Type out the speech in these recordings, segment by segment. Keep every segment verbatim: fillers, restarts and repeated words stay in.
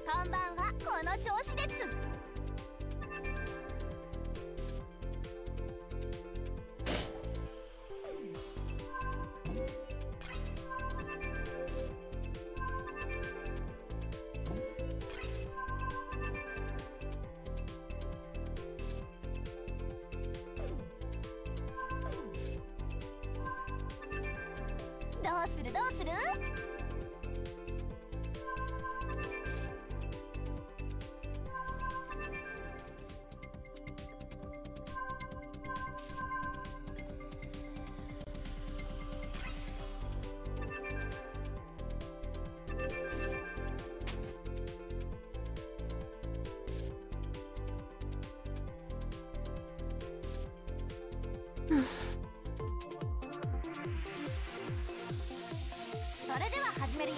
本番はこの調子でつどうするどうする？それでは始めるよ。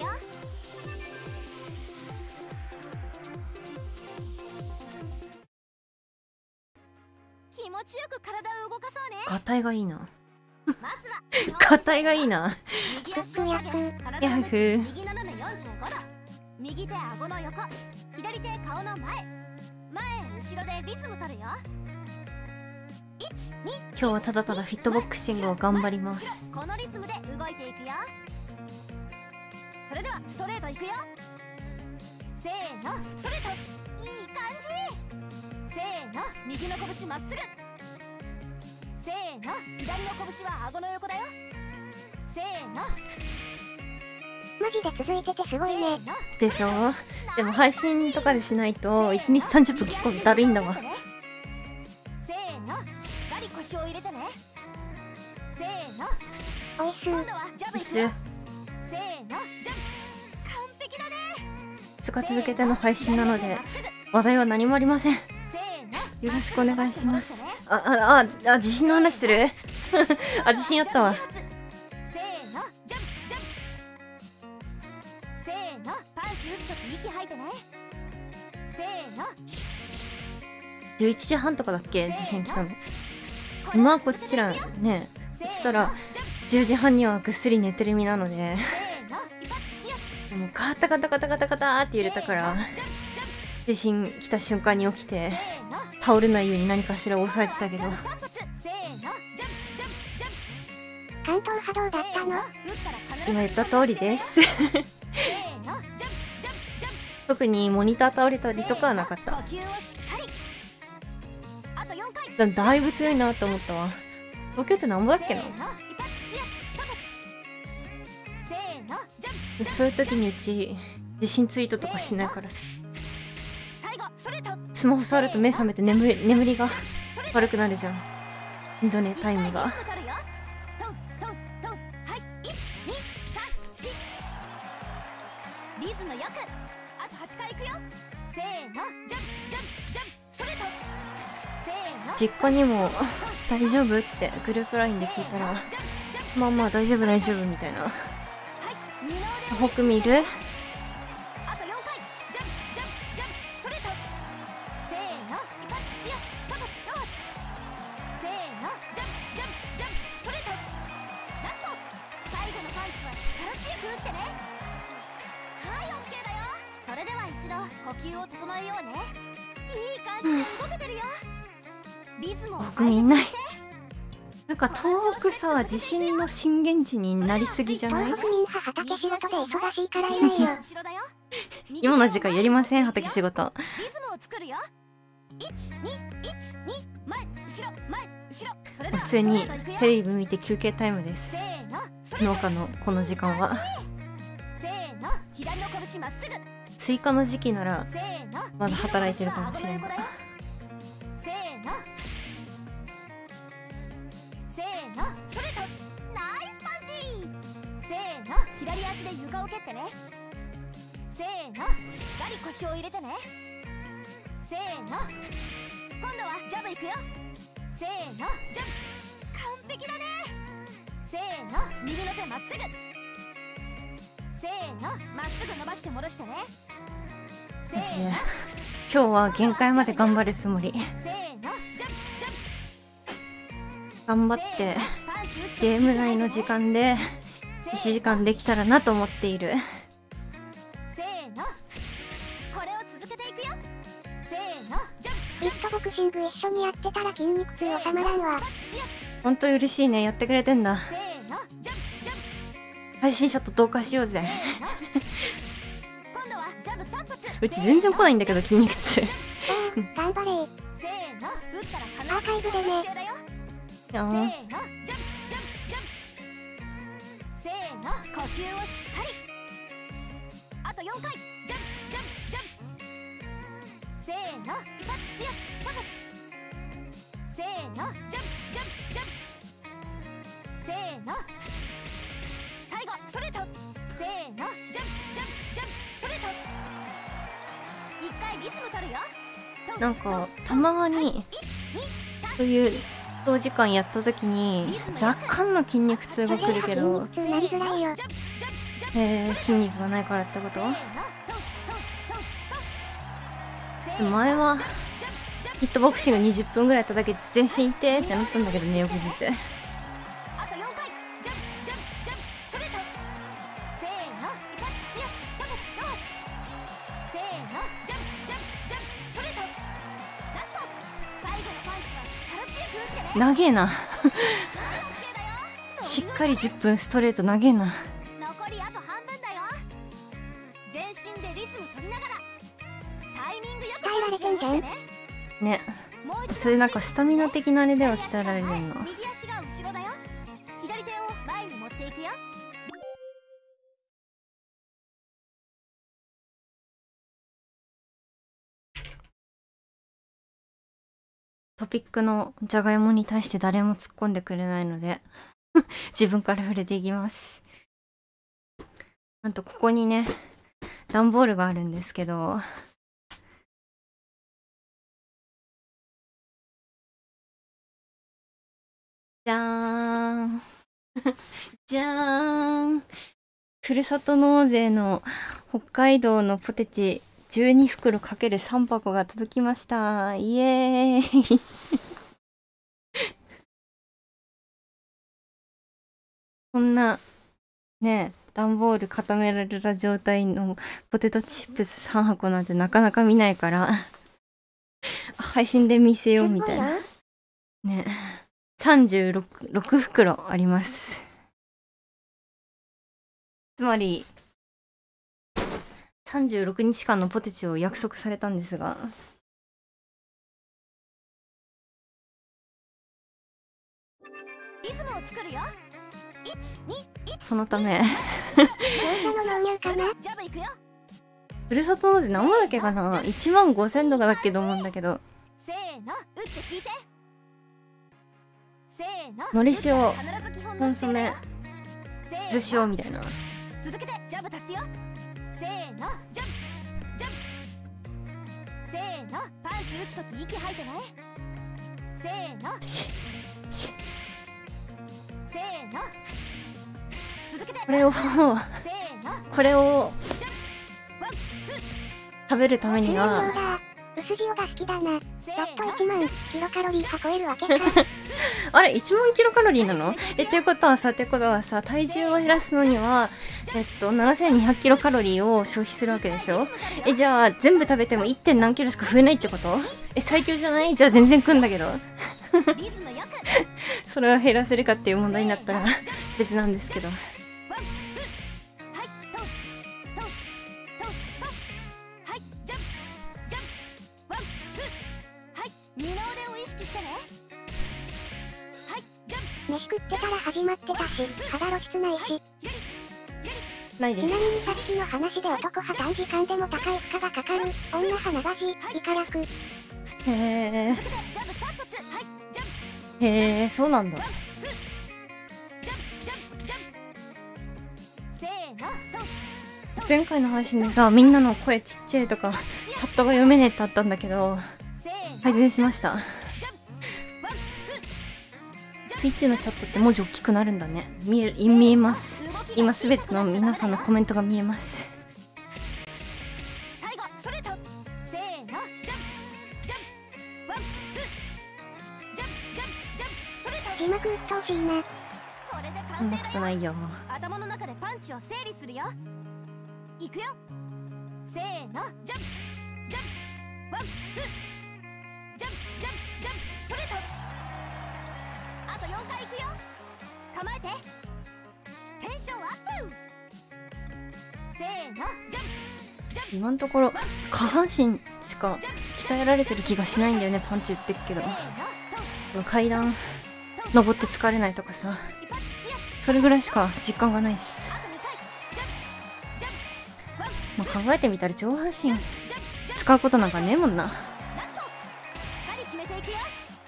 気持ちよく体を動かそうね。 ガタイがいいな。 まずはガタイがいいな。 右足を下げ、体を向け右斜めよんじゅうごど。右手顎の横、左手顔の前、前後ろでリズム取るよ。いち、に、 今日はただただフィットボックシングを頑張ります。 このリズムで動いていくよ。それではストレートいくよ。せーの、ストレート。いい感じ。せーの、右の拳まっすぐ。せーの、左の拳は顎の横だよ。せーの。 マジで続いててすごいね。 でしょ。でも配信とかでしないといちにちさんじゅっぷん結構だるいんだわ。 せーの、しっかり腰を入れてね。せーの。 おいし今度はジャブいくよ。せーの、ジャブ。完璧だね。 ふつか続けての配信なので話題は何もありません。よろしくお願いします。あ、あ、あ、あ、自信の話するあ、自信あったわ。 せーの、ジャンプジャンプ。せーの、パンチ打つとき息吐いてね。せーの。 じゅういちじはんとかだっけ地震来たの。まあこっちらね、そしたらじゅうじはんにはぐっすり寝てる身なのでもうガタガタガタガタガタって揺れたから地震来た瞬間に起きて倒れないように何かしら押さえてたけど、 関東波動だったの？ 今言った通りです特にモニター倒れたりとかはなかった。だいぶ強いなと思ったわ。東京って何ぼだっけな。そういう時にうち地震ツイートとかしないからさ、スマホ触ると目覚めて眠り眠りが悪くなるじゃん。二度寝タイムが。 リズムよくあとはちかいいくよ。せーの、ジャンプジャンプジャンプストレート。せーの。 実家にも大丈夫ってグループラインで聞いたら、まあまあ大丈夫大丈夫みたいな。僕見る？ あとよんかい。ジャンプジャンプジャンプストレート。せーの、一発いや三発四発。せーの、ジャンプジャンプジャンプストレート。ラスト。最後のパンチは力強く打ってね。はい、オッケーだよ。それでは一度呼吸を整えようね。いい感じで動けてるよ。リズムを僕見ない。なんか遠くさ、地震の震源地になりすぎじゃない？ 東北民派畑仕事で忙しいからいないよ。 今の時間やりません、畑仕事。 リズムを作るよ。いち、に、いち、に、前、後ろ、前、後ろ。それでは普通にテレビ見て休憩タイムです。 せーの、 農家のこの時間は。 せーの、左の拳まっすぐ。 追加の時期ならせーの、 まだ働いてるかもしれんが。 せーの。せーの、ストレート。ナイスパンチ。せーの、左足で床を蹴ってね。せーの、しっかり腰を入れてね。せーの。今度はジャブいくよ。せーの、ジャブ。完璧だね。せーの、右の手まっすぐ。せーの、まっすぐ伸ばして戻してね。 マジで今日は限界まで頑張るつもり。 せーの、ジャンプジャンプ。 頑張ってゲーム内の時間でいちじかんできたらなと思っている。 せーの。 これを続けていくよ。せーのジャンプ。 ビットボクシング一緒にやってたら筋肉痛収まらんわ。 ほんと嬉しいね、やってくれてんだ。 せーのジャンプジャンプ。 配信者と同化しようぜ。 今度はジャブさん発。 うち全然来ないんだけど、筋肉痛。 おー、頑張れー。 せーの打ったら必ずアーカイブでね。 せーのジャンプジャンプジャンプ。せーの呼吸をしっかり。あとよんかい。ジャンプジャンプジャンプ。せーの一発二発三発。せーのジャンプジャンプジャンプ。せーの最後ストレート。せーのジャンプジャンプジャンプストレート。一回リズム取るよ。 なんか、たまに、そういう長時間やった時に、若干の筋肉痛が来るけど、 筋肉痛なりづらいよ。 えー、筋肉がないからってこと？前は、ヒットボクシングにじゅっぷんぐらいやっただけで全身痛えってなったんだけどね、翌日。 あとよんかい。ジャンプジャンプジャンプストレート。せーの一発二発三発四発。せーのジャンプジャンプジャンプストレート。ラスト。最後のパンチは力強く打ってね。 長えな。 オッケーだよ。 しっかりじゅっぷんストレート長えな。 残りあと半分だよ。全身でリズム取りながらタイミングよく鍛えられてんじゃん。 ね。 もう一度そういうなんかスタミナ的なあれでは鍛えられるの。 右足が後ろだよ。左手を前に持っていくよ。 トピックのじゃがいもに対して誰も突っ込んでくれないので自分から触れていきます。なんとここにね、段ボールがあるんですけど、じゃーんじゃーん、ふるさと納税の北海道のポテチじゅうにふくろ かけるさん 箱が届きました。イエーイこんなね、段ボール固められた状態のポテトチップスさんはこなんてなかなか見ないから配信で見せようみたいなね。さんじゅうろく、ろくふくろあります。つまりさんじゅうろくにちかんのポテチを約束されたんですが、 リズムを作るよ。いち、に、いち。 そのため業者の納入かな。 ジャブいくよ。 ふるさと納税何もだっけかな、いちまんごせんとかだっけと思うんだけど、 せーの打って引いて。せーののり塩打ったら必ず基本のコンソメ姿勢だよ。せーの図塩みたいな。 続けてジャブ足すよ。せーのジャンプジャンプ。せーのパンチ打つとき息吐いてね。せーのししせーの続けてこれをせーのこれをジャンプワンツ食べるためにそうはだ。薄塩が好きだな。 ーせざっとーのいちまんキロカロリー運えるわけか。 あれいちまんキロカロリーなの？えっていうことはさってことはさ体重を減らすのにはえっとななせんにひゃくキロカロリーを消費するわけでしょ。えじゃあ全部食べても いってん 何キロしか増えないってこと？え最強じゃない？じゃあ全然食うんだけどリズムよくそれを減らせるかっていう問題になったら別なんですけど、 ワンツーはいトントントントンはいジャンプジャンプワンツーはい二の腕を意識してね。はいジャンプ飯食ってたら始まってたし、肌露出ないし。 ないでちなみにす。 さっきの話で男派短時間でも高い負荷がかかる。女派長地、イカ楽。 へえ続けてジャブさん発はいジャンプへえそうなんだ。 ワンツージャンプジャンプジャンプせーのトン前回の配信でさみんなの声ちっちゃいとかチャットが読めねえってあったんだけどせーの改善しました。 ジャンプワンツーツイッチのチャットって文字大きくなるんだね。見える見えます。今すべての皆さんのコメントが見えます。 最後ストレートせーのジャンプジャンプワンツージャンプジャンプジャンプストレート字幕うっとうしいな。 これでそんな完成だよ。 ことないよ。 頭の中でパンチを整理するよ。いくよせせーのジャンプジャンプワンツージャンプジャンプジャンプストレート。あとよんかいいくよ。構えてテンションアップ。せーのジャンプジャンプ。 今のところ下半身しか鍛えられてる気がしないんだよね。パンチ打ってっけど、この階段登って疲れないとかさ、それぐらいしか実感がないっす。まあ、考えてみたら上半身使うことなんかねえもんな。 ラストしっかり決めていくよ。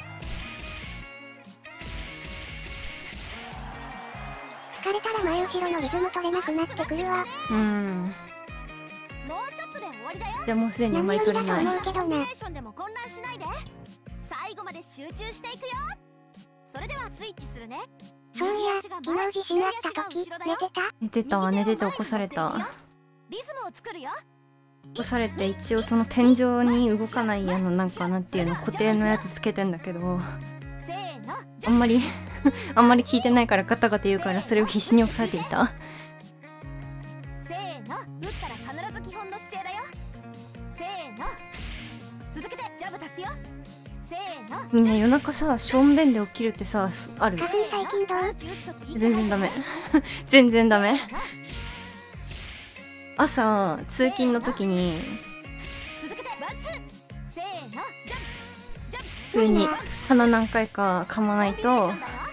疲れたら前後ろのリズム取れなくなってくるわ。 うーん、 もうちょっとで終わりだよ。 じゃあもうすでにあんまり取れない。 何よりだと思うけどな。 コンビネーションでも混乱しないで。最後まで集中していくよ。それではスイッチするね。 そういや、昨日地震あった時、寝てた？ 寝てた。寝てて起こされた。 リズムを作るよ。 起こされて、一応その天井に動かないあのなんかなんていうの固定のやつつけてんだけど、 せーのあんまりあんまり聞いてないからガタガタ言うから、それを必死に押さえていた。 せーの打ったら必ず基本の姿勢だよ。せーの続けてジャブ足すよ。せーのみんな夜中さ、しょんべんで起きるってさ、ある？ 花粉最近どう？ 全然ダメ全然ダメ。朝通勤の時に続けてワンツーせーのジャンプジャンプ普通に鼻何回か噛まないと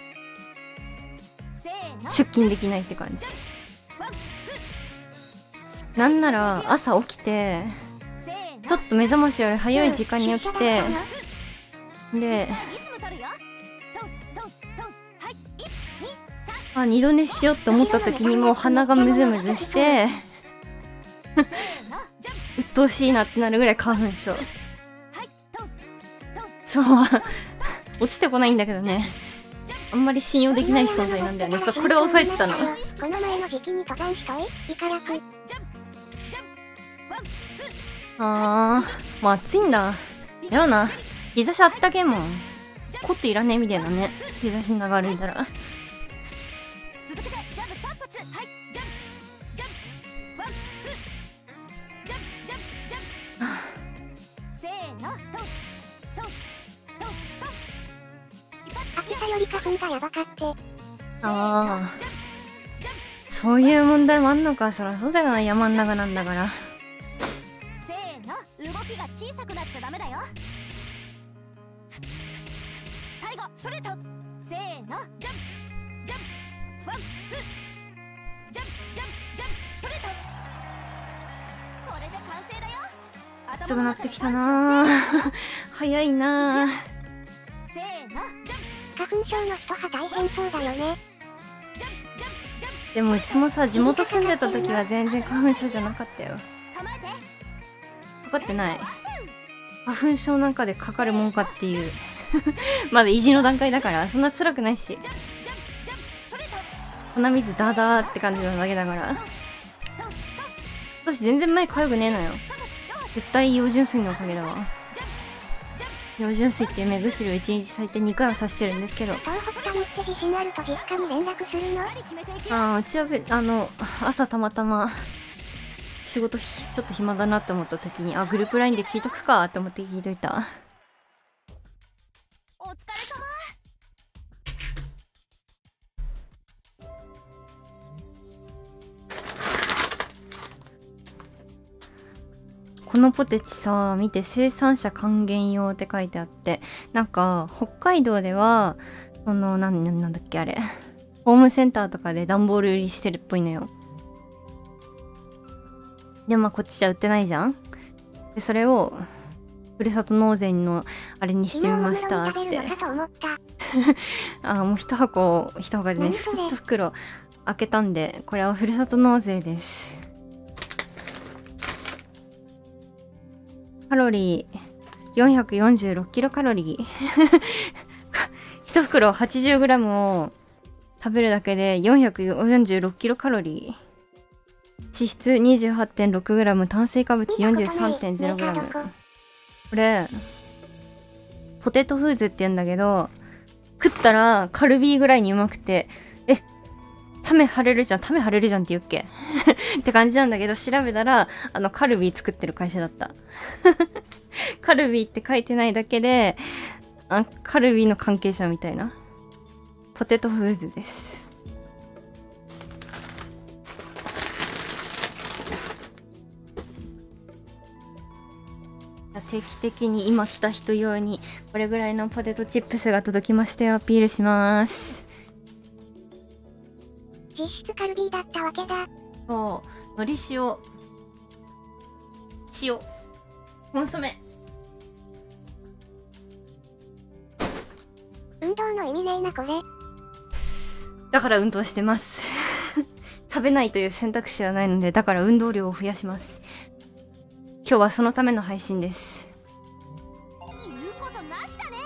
せーの出勤できないって感じ。 ワンツなんなら朝起きてーせーのちょっと目覚ましより早い時間に起きて、でリズム取るよ。トントントンはいいちにさんあ二度寝しようって思った時にもう鼻がムズムズしてせーのジャンプ鬱陶しいなってなるぐらい花粉症。 はいトントンそう落ちてこないんだけどね、あんまり信用できない存在なんだよね。そうこれを押さえてたの。 この前の時期に登山しとい？イカ楽。 ジャンプジャンプワンツーあー、もう暑いんだ。だよな、日差しあったけんもん。コットいらねえみたいなね、日差しの中歩いたら。 続けてジャンプさん発はいジャンプジャンプワンツージャンプジャンプジャンプせーのトントントントン一発暑さより花粉がやばかって。 ああ、そういう問題もあんのか。そらそうだよな、山ん中なんだから。 せーの動きが小さくなっちゃダメだよ。最後ストレートせーのジャンプジャンプワンツージャンプジャンプジャンプストレート。これで完成だよ。 暑くなってきたなー早いなー。 せーのジャンプ花粉症の人は大変そうだよね。 ジャンプジャンプジャンプでもうちもさ、地元住んでた時は全然花粉症じゃなかったよ。 構えてかかってない。花粉症なんかでかかるもんかっていうまだ意地の段階だからそんな辛くないし、 ジャンプジャンプジャンプストレート鼻水ダーダーって感じなだけだから。私全然前痒くねえのよ。絶対養純水のおかげだわ。養純水っていう目薬をいちにち最低にかいは刺してるんですけど、 東北谷って地震あると実家に連絡するの？ あーうちはべあの朝たまたま仕事ひちょっと暇だなって思った時に、あグループラインで聞いとくかって思って聞いといた。 お疲れ様。 このポテチさ、見て生産者還元用って書いてあって、なんか北海道ではそのなんなんだっけあれ、ホームセンターとかで段ボール売りしてるっぽいのよ。でまあこっちじゃ売ってないじゃん。でそれをふるさと納税のあれにしてみましたって。あもう一箱一箱でね一袋開けたんで、これはふるさと納税です。カロリー よんひゃくよんじゅうろくキロカロリー一袋 はちじゅうグラム を食べるだけでよんひゃくよんじゅうろくキロカロリー、脂質 にじゅうはちてんろくグラム、 炭水化物 よんじゅうさんてんゼログラム。 これポテトフーズって言うんだけど、食ったらカルビーぐらいにうまくて、えタメ張れるじゃん、タメ張れるじゃんって言うっけって感じなんだけど、調べたら、あの、カルビー作ってる会社だった。カルビーって書いてないだけで、あ、カルビーの関係者みたいな。ポテトフーズです。定期的に今来た人用にこれぐらいのポテトチップスが届きましたよ、アピールします。 実質カルビーだったわけだ。 そう、のり塩、塩、コンソメ。 運動の意味ねえなこれ。 だから運動してます食べないという選択肢はないので、だから運動量を増やします。今日はそのための配信です。 言うことなしだね。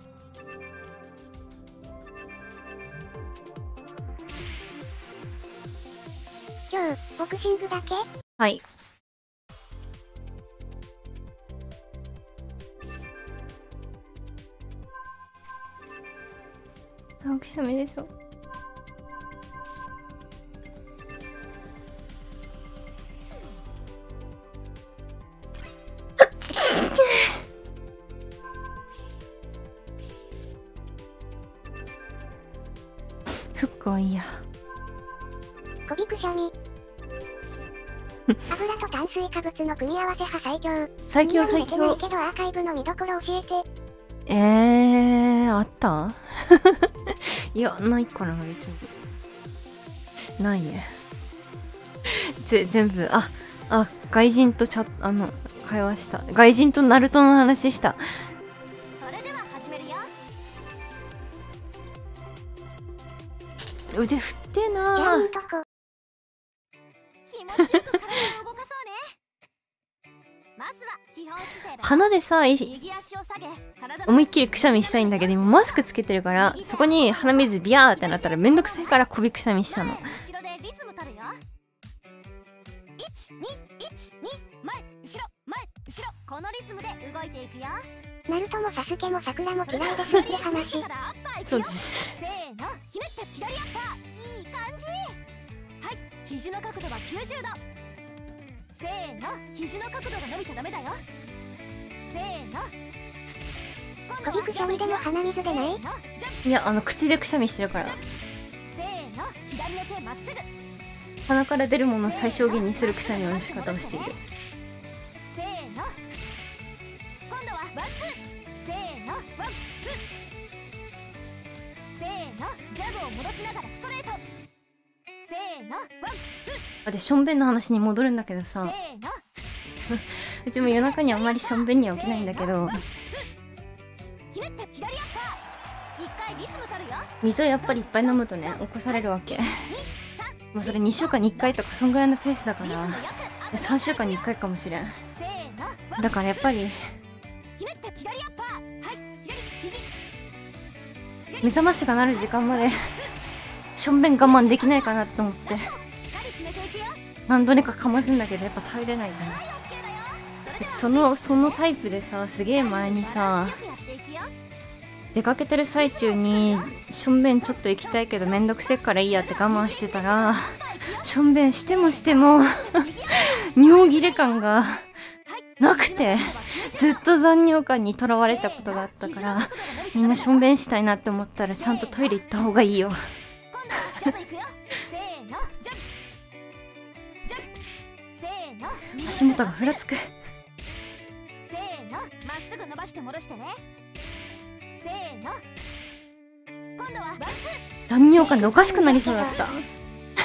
今日ボクシングだけ？ はい。あ、くしゃみでしょ。ふっこいや。 こびくしゃみ。油と炭水化物の組み合わせ派最強。 最強最強。 みんな見れてないけどアーカイブの見どころ教えて。 えー、あったいや、ないかな、別に。ないね。ぜ、全部、あ、あ、外人とチャあの、会話した。外人とナルトの話した。 それでは始めるよ。 腕振ってじゃなあいいー。 とこ。 気持ちよく体を動かそうね。まずは基本姿勢だよ。 鼻でさ、い右足を下げ、体の思いっきりくしゃみしたいんだけど、今マスクつけてるから、そこに鼻水ビャーってなったらめんどくさいからこびくしゃみしたの。 前後ろでリズム取るよ。いち、に、いち、に、前、後ろ、前、後ろ。このリズムで動いていくよ。 ナルトもサスケも桜も嫌いですって話。 そうです。 せーの、ひねって左アッパー。いい感じ。はい、肘の角度はきゅうじゅうど。せーの、肘の角度が伸びちゃダメだよ。せーの。 こびくしゃみでも鼻水でない？ いや、あの、口でくしゃみしてるから。 せーの、左の手まっすぐ。 鼻から出るものを最小限にするくしゃみの仕方をしている。 せーの。今度はワンツー。せーの、ワンツー。せーの、ジャブを戻しながらストレート。せーの、ワンツー。 あ、で、しょんべんの話に戻るんだけどせさ、 ーの。 うちも夜中にあんまりしょんべんには起きないんだけど、 ひねって左アッパー。一回リズム取るよ。 水をやっぱりいっぱい飲むとね、起こされるわけ。もうそれにしゅうかんにいっかいとかそんぐらいのペースだから、でさんしゅうかんにいっかいかもしれん。 せーの。 だからやっぱり、 ひねって左アッパー。はい、左、右。 目覚ましが鳴る時間まで、しょんべん我慢できないかなと思って、 しっかり決めていくよ。 何度にかかますんだけど、やっぱ耐えれないね。 はい、オッケーだよ。それではその、そのタイプでさ、すげえ前にさ、 よくやっていくよ。 出かけてる最中にしょんべんちょっと行きたいけどめんどくせっからいいやって我慢してたら、しょんべんしてもしても尿切れ感がなくて、ずっと残尿感にとらわれたことがあったから、みんなしょんべんしたいなって思ったらちゃんとトイレ行った方がいいよ。 今度はジャブいくよ。せーの、ジャブ。ジャブ。せーの。 足元がふらつく。 せーの、まっすぐ伸ばして戻してね。せーの。今度はワンツー。 残尿感でおかしくなりそうだった。 せーの、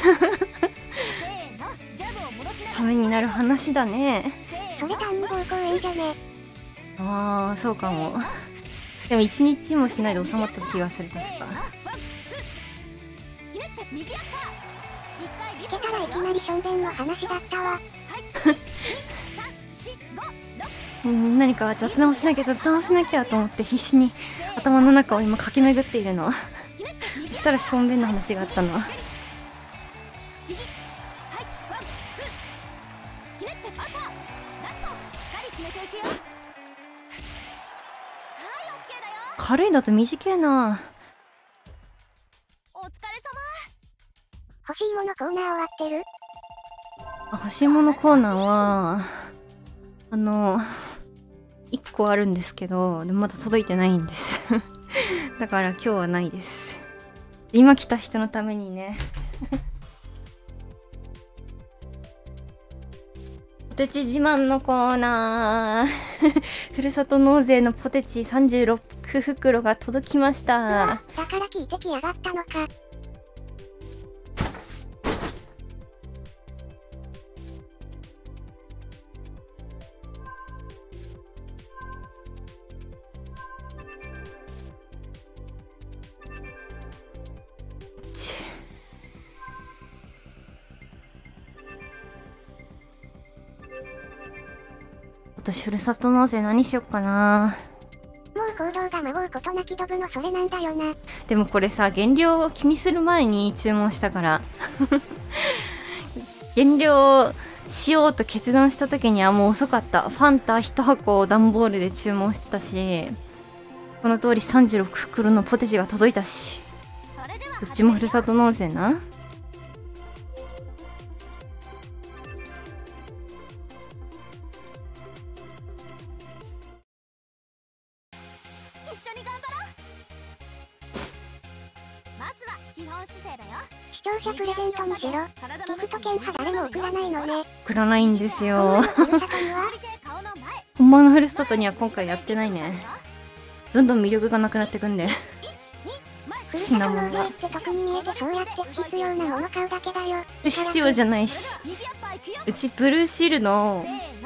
ジャブを戻しながらためになる話だね。 それ単に膀胱炎じゃね。 ああ、そうかも。でも一日もしないで収まった気がする、確か。 ひねって右アッパー。一回リつズムけたらいきなりしょんべんの話だったわ。 はい、いち、に、さん、し、ご、ろく。 うん何か雑談をしなきゃ雑談をしなきゃと思って必死に頭の中を今駆け巡っているの。そしたらしょんべんの話があったの。 右、はい、ワン、ツー。ひねってアッパー。ラスト、しっかり決めていくよ。はい、オッケーだよ。 軽いだと短いな。 お疲れ様。 欲しいものコーナー終わってる？ あ、欲しいものコーナーは、あの、いっこあるんですけど、でもまだ届いてないんです。だから今日はないです。今来た人のためにね。ポテチ自慢のコーナー。ふるさと納税のポテチさんじゅうろっふくろが届きました。 だから聞いてきやがったのか。今年ふるさと納税何しよっかな。 もう行動がまごうことなきドブのそれなんだよな。 でもこれさ、減量を気にする前に注文したから減量しようと決断した時にはもう遅かった。ファンタいち箱を段ボールで注文してたし、この通りさんじゅうろくふくろのポテチが届いたし、どっちもふるさと納税な。 視聴者プレゼントにしろ。ギフト券派誰も送らないのね。 送らないんですよ。 ふるさとには本物のふるさとには今回やってないね。どんどん魅力がなくなってくんで。 ふるさと納税って得に見えてそうやって不必要なもの買うだけだよ。 必要じゃないし。うちブルーシールの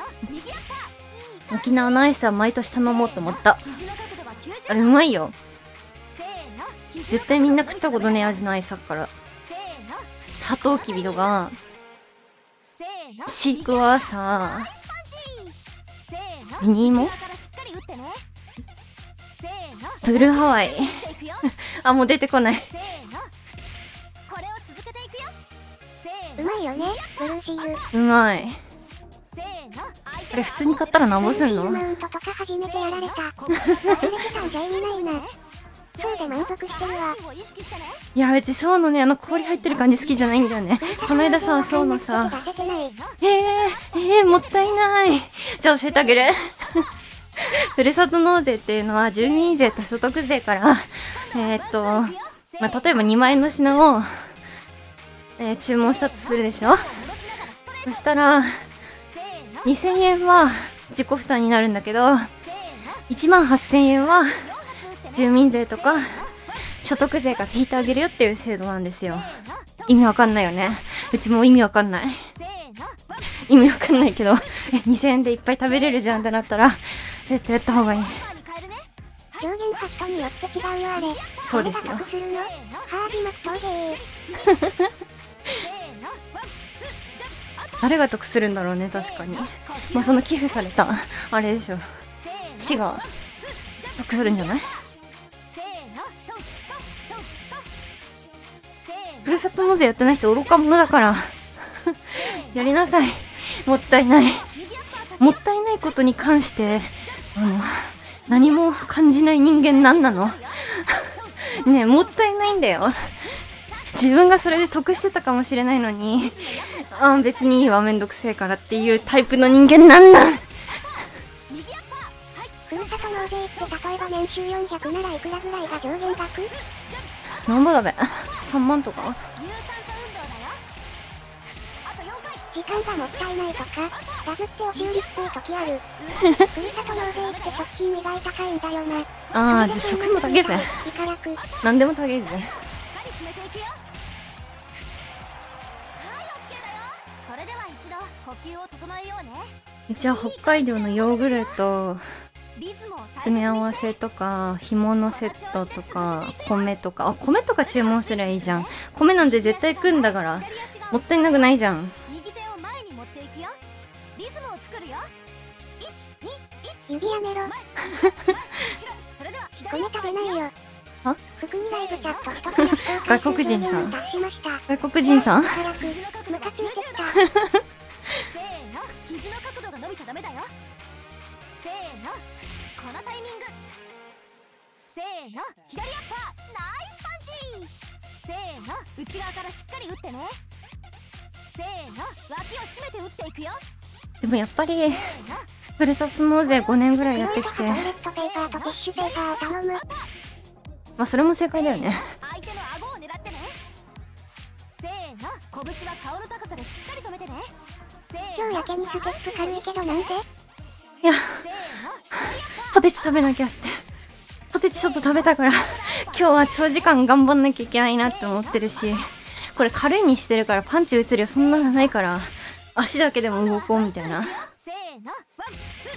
沖縄のアイスは毎年頼もうと思った。あれうまいよ。絶対みんな食ったことねえ味のアイスだから。サトウキビとかシークワーサー、ミニイモ、ブルーハワイあ、もう出てこない。 うまいよね、ブルーシール。 うまい。これ普通に買ったらなんぼすんの？ マウントとか初めてやられた。忘れてたんじゃ意味ないな。そうで満足してるわ。 いや、別にそうのね、あの氷入ってる感じ好きじゃないんだよね。この間さ、そうのさ、えー、えー、もったいない。じゃあ教えてあげる。ふるさと納税っていうのは住民税と所得税から、えー、っと、まあ、例えばにまんえんの品を、えー、注文したとするでしょ。そしたら、にせんえんは自己負担になるんだけど、いちまんはっせんえんは住民税とか所得税から引いてあげるよっていう制度なんですよ。意味わかんないよね。うちも意味わかんない。意味わかんないけど、え、にせんえんでいっぱい食べれるじゃんってなったら、絶対やった方がいい。 上限ハットによって違うよあれ。 そうですよ。 誰が得するの？ハージマクトゲー。 誰が得するんだろうね、確かに。まあ、その寄付された、あれでしょ。市が得するんじゃない？ふるさと納税やってない人愚か者だからやりなさい。もったいない。もったいないことに関して、あの、何も感じない人間なんなのねえ、もったいないんだよ。自分がそれで得してたかもしれないのに、ああ、別にいいわ、めんどくせえからっていうタイプの人間なんなん。 ふるさと納税って例えば年収よんひゃくならいくらぐらいが上限額？ なんぼだべ、さんまんとか。 時間がもったいないとか、バズって押し売りっぽい時ある。ふるさと納税って食品意外高いんだよな。 ああ、じゃあ食費も高えぜ。 いか楽。 なんでも高えぜ。うちは北海道のヨーグルト詰め合わせとか干物セットとか米とか、あ、米とか注文すりゃいいじゃん。米なんて絶対食うんだからもったいなくないじゃん。 指やめろ。米食べないよ。 は？ 服にライブチャット一から外国人さん。 達しました。 外国人さん。 ムカついてきた。 せーの、肘の角度が伸びちゃダメだよ。せーの、このタイミング。せーの、左アッパー、ナイスパンチ。 せーの内側からしっかり打ってね。せーの脇を締めて打っていくよ。 でもやっぱりせーのフルタス納税ごねんぐらいやってきて、 トイレットペーパーとティッシュペーパーを頼む。 まあそれも正解だよね。 相手の顎を狙ってね。せーの拳は顔の高さでしっかり止めてね。せーの今日やけにステップ軽いけどなんで？ いや、 せーのポテチ食べなきゃって。ポテチちょっと食べたから今日は長時間頑張んなきゃいけないなって思ってるし、これ軽いにしてるからパンチ打つ量そんなのないから、足だけでも動こうみたいな。 せーのワンツー。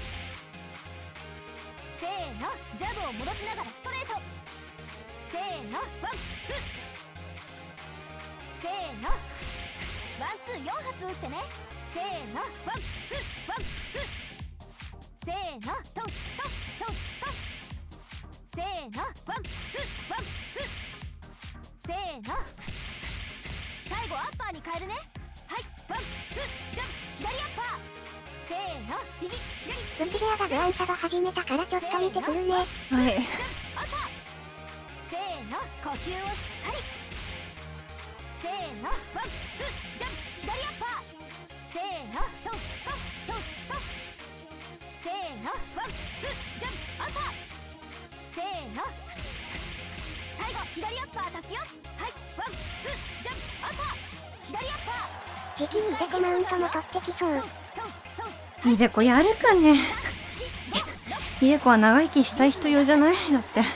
せーのジャブを戻しながらストレート。せーのワンツー。せーのワンツーよん発打ってね。せーのワンツーワンツー。せーのトントントントン。せーのワンツーワンツー。せーの最後アッパーに変えるね。はい、ワンツージャンプ左アッパー。せーの右左うちでアダグアンサバ始めたからちょっと見てくるね。 はい。 ジャンプアッパー。せーの呼吸をしっかり。せーのワンツージャンプ左アッパー。せーのトントントントン。せーのワンツージャンプアッパー。せーの最後左アッパー足すよ。はい、ワンツージャンプアッパー左アッパー。 時期にデコマウントも取ってきそう。 イデコやるかね。イデコは長生きしたい人用じゃない？だって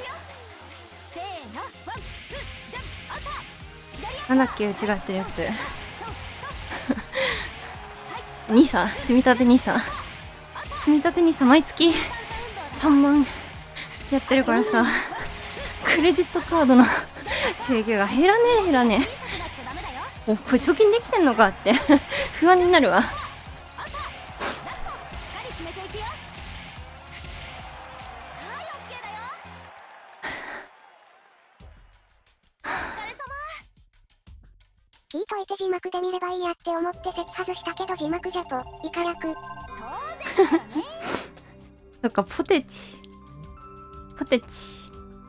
なんだっけ、うちがやってるやつニサ、積み立てニサ積み立てニサ毎月さんまんやってるからさ、クレジットカードの請求が減らねえ減らねえ。お、これ貯金できてんのかって不安になるわ。 聞いといて字幕で見ればいいやって思って設外したけど字幕じゃと、いからく。 そっか、ポテチ。ポテチ。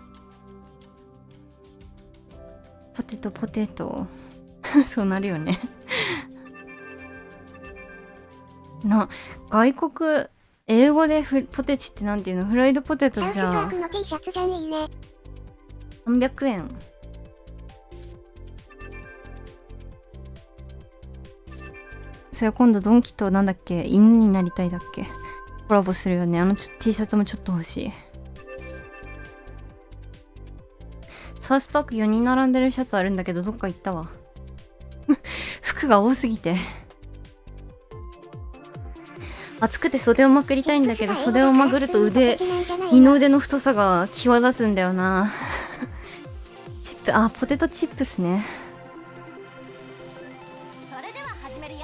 ポテトポテト。そうなるよね。な、外国、英語でフポテチってなんていうの？フライドポテトじゃサーフトワークの T シャツじゃん、いいね。 さんびゃくえん。それ今度ドンキとなんだっけ、犬になりたいだっけ、コラボするよね。あのちょ T シャツもちょっと欲しい。サウスパークよにん並んでるシャツあるんだけどどっか行ったわ。服が多すぎて暑くて袖をまくりたいんだけど、袖をまくると腕、二の腕の太さが際立つんだよな。チップ、あ、ポテトチップスね。 それでは始めるよ。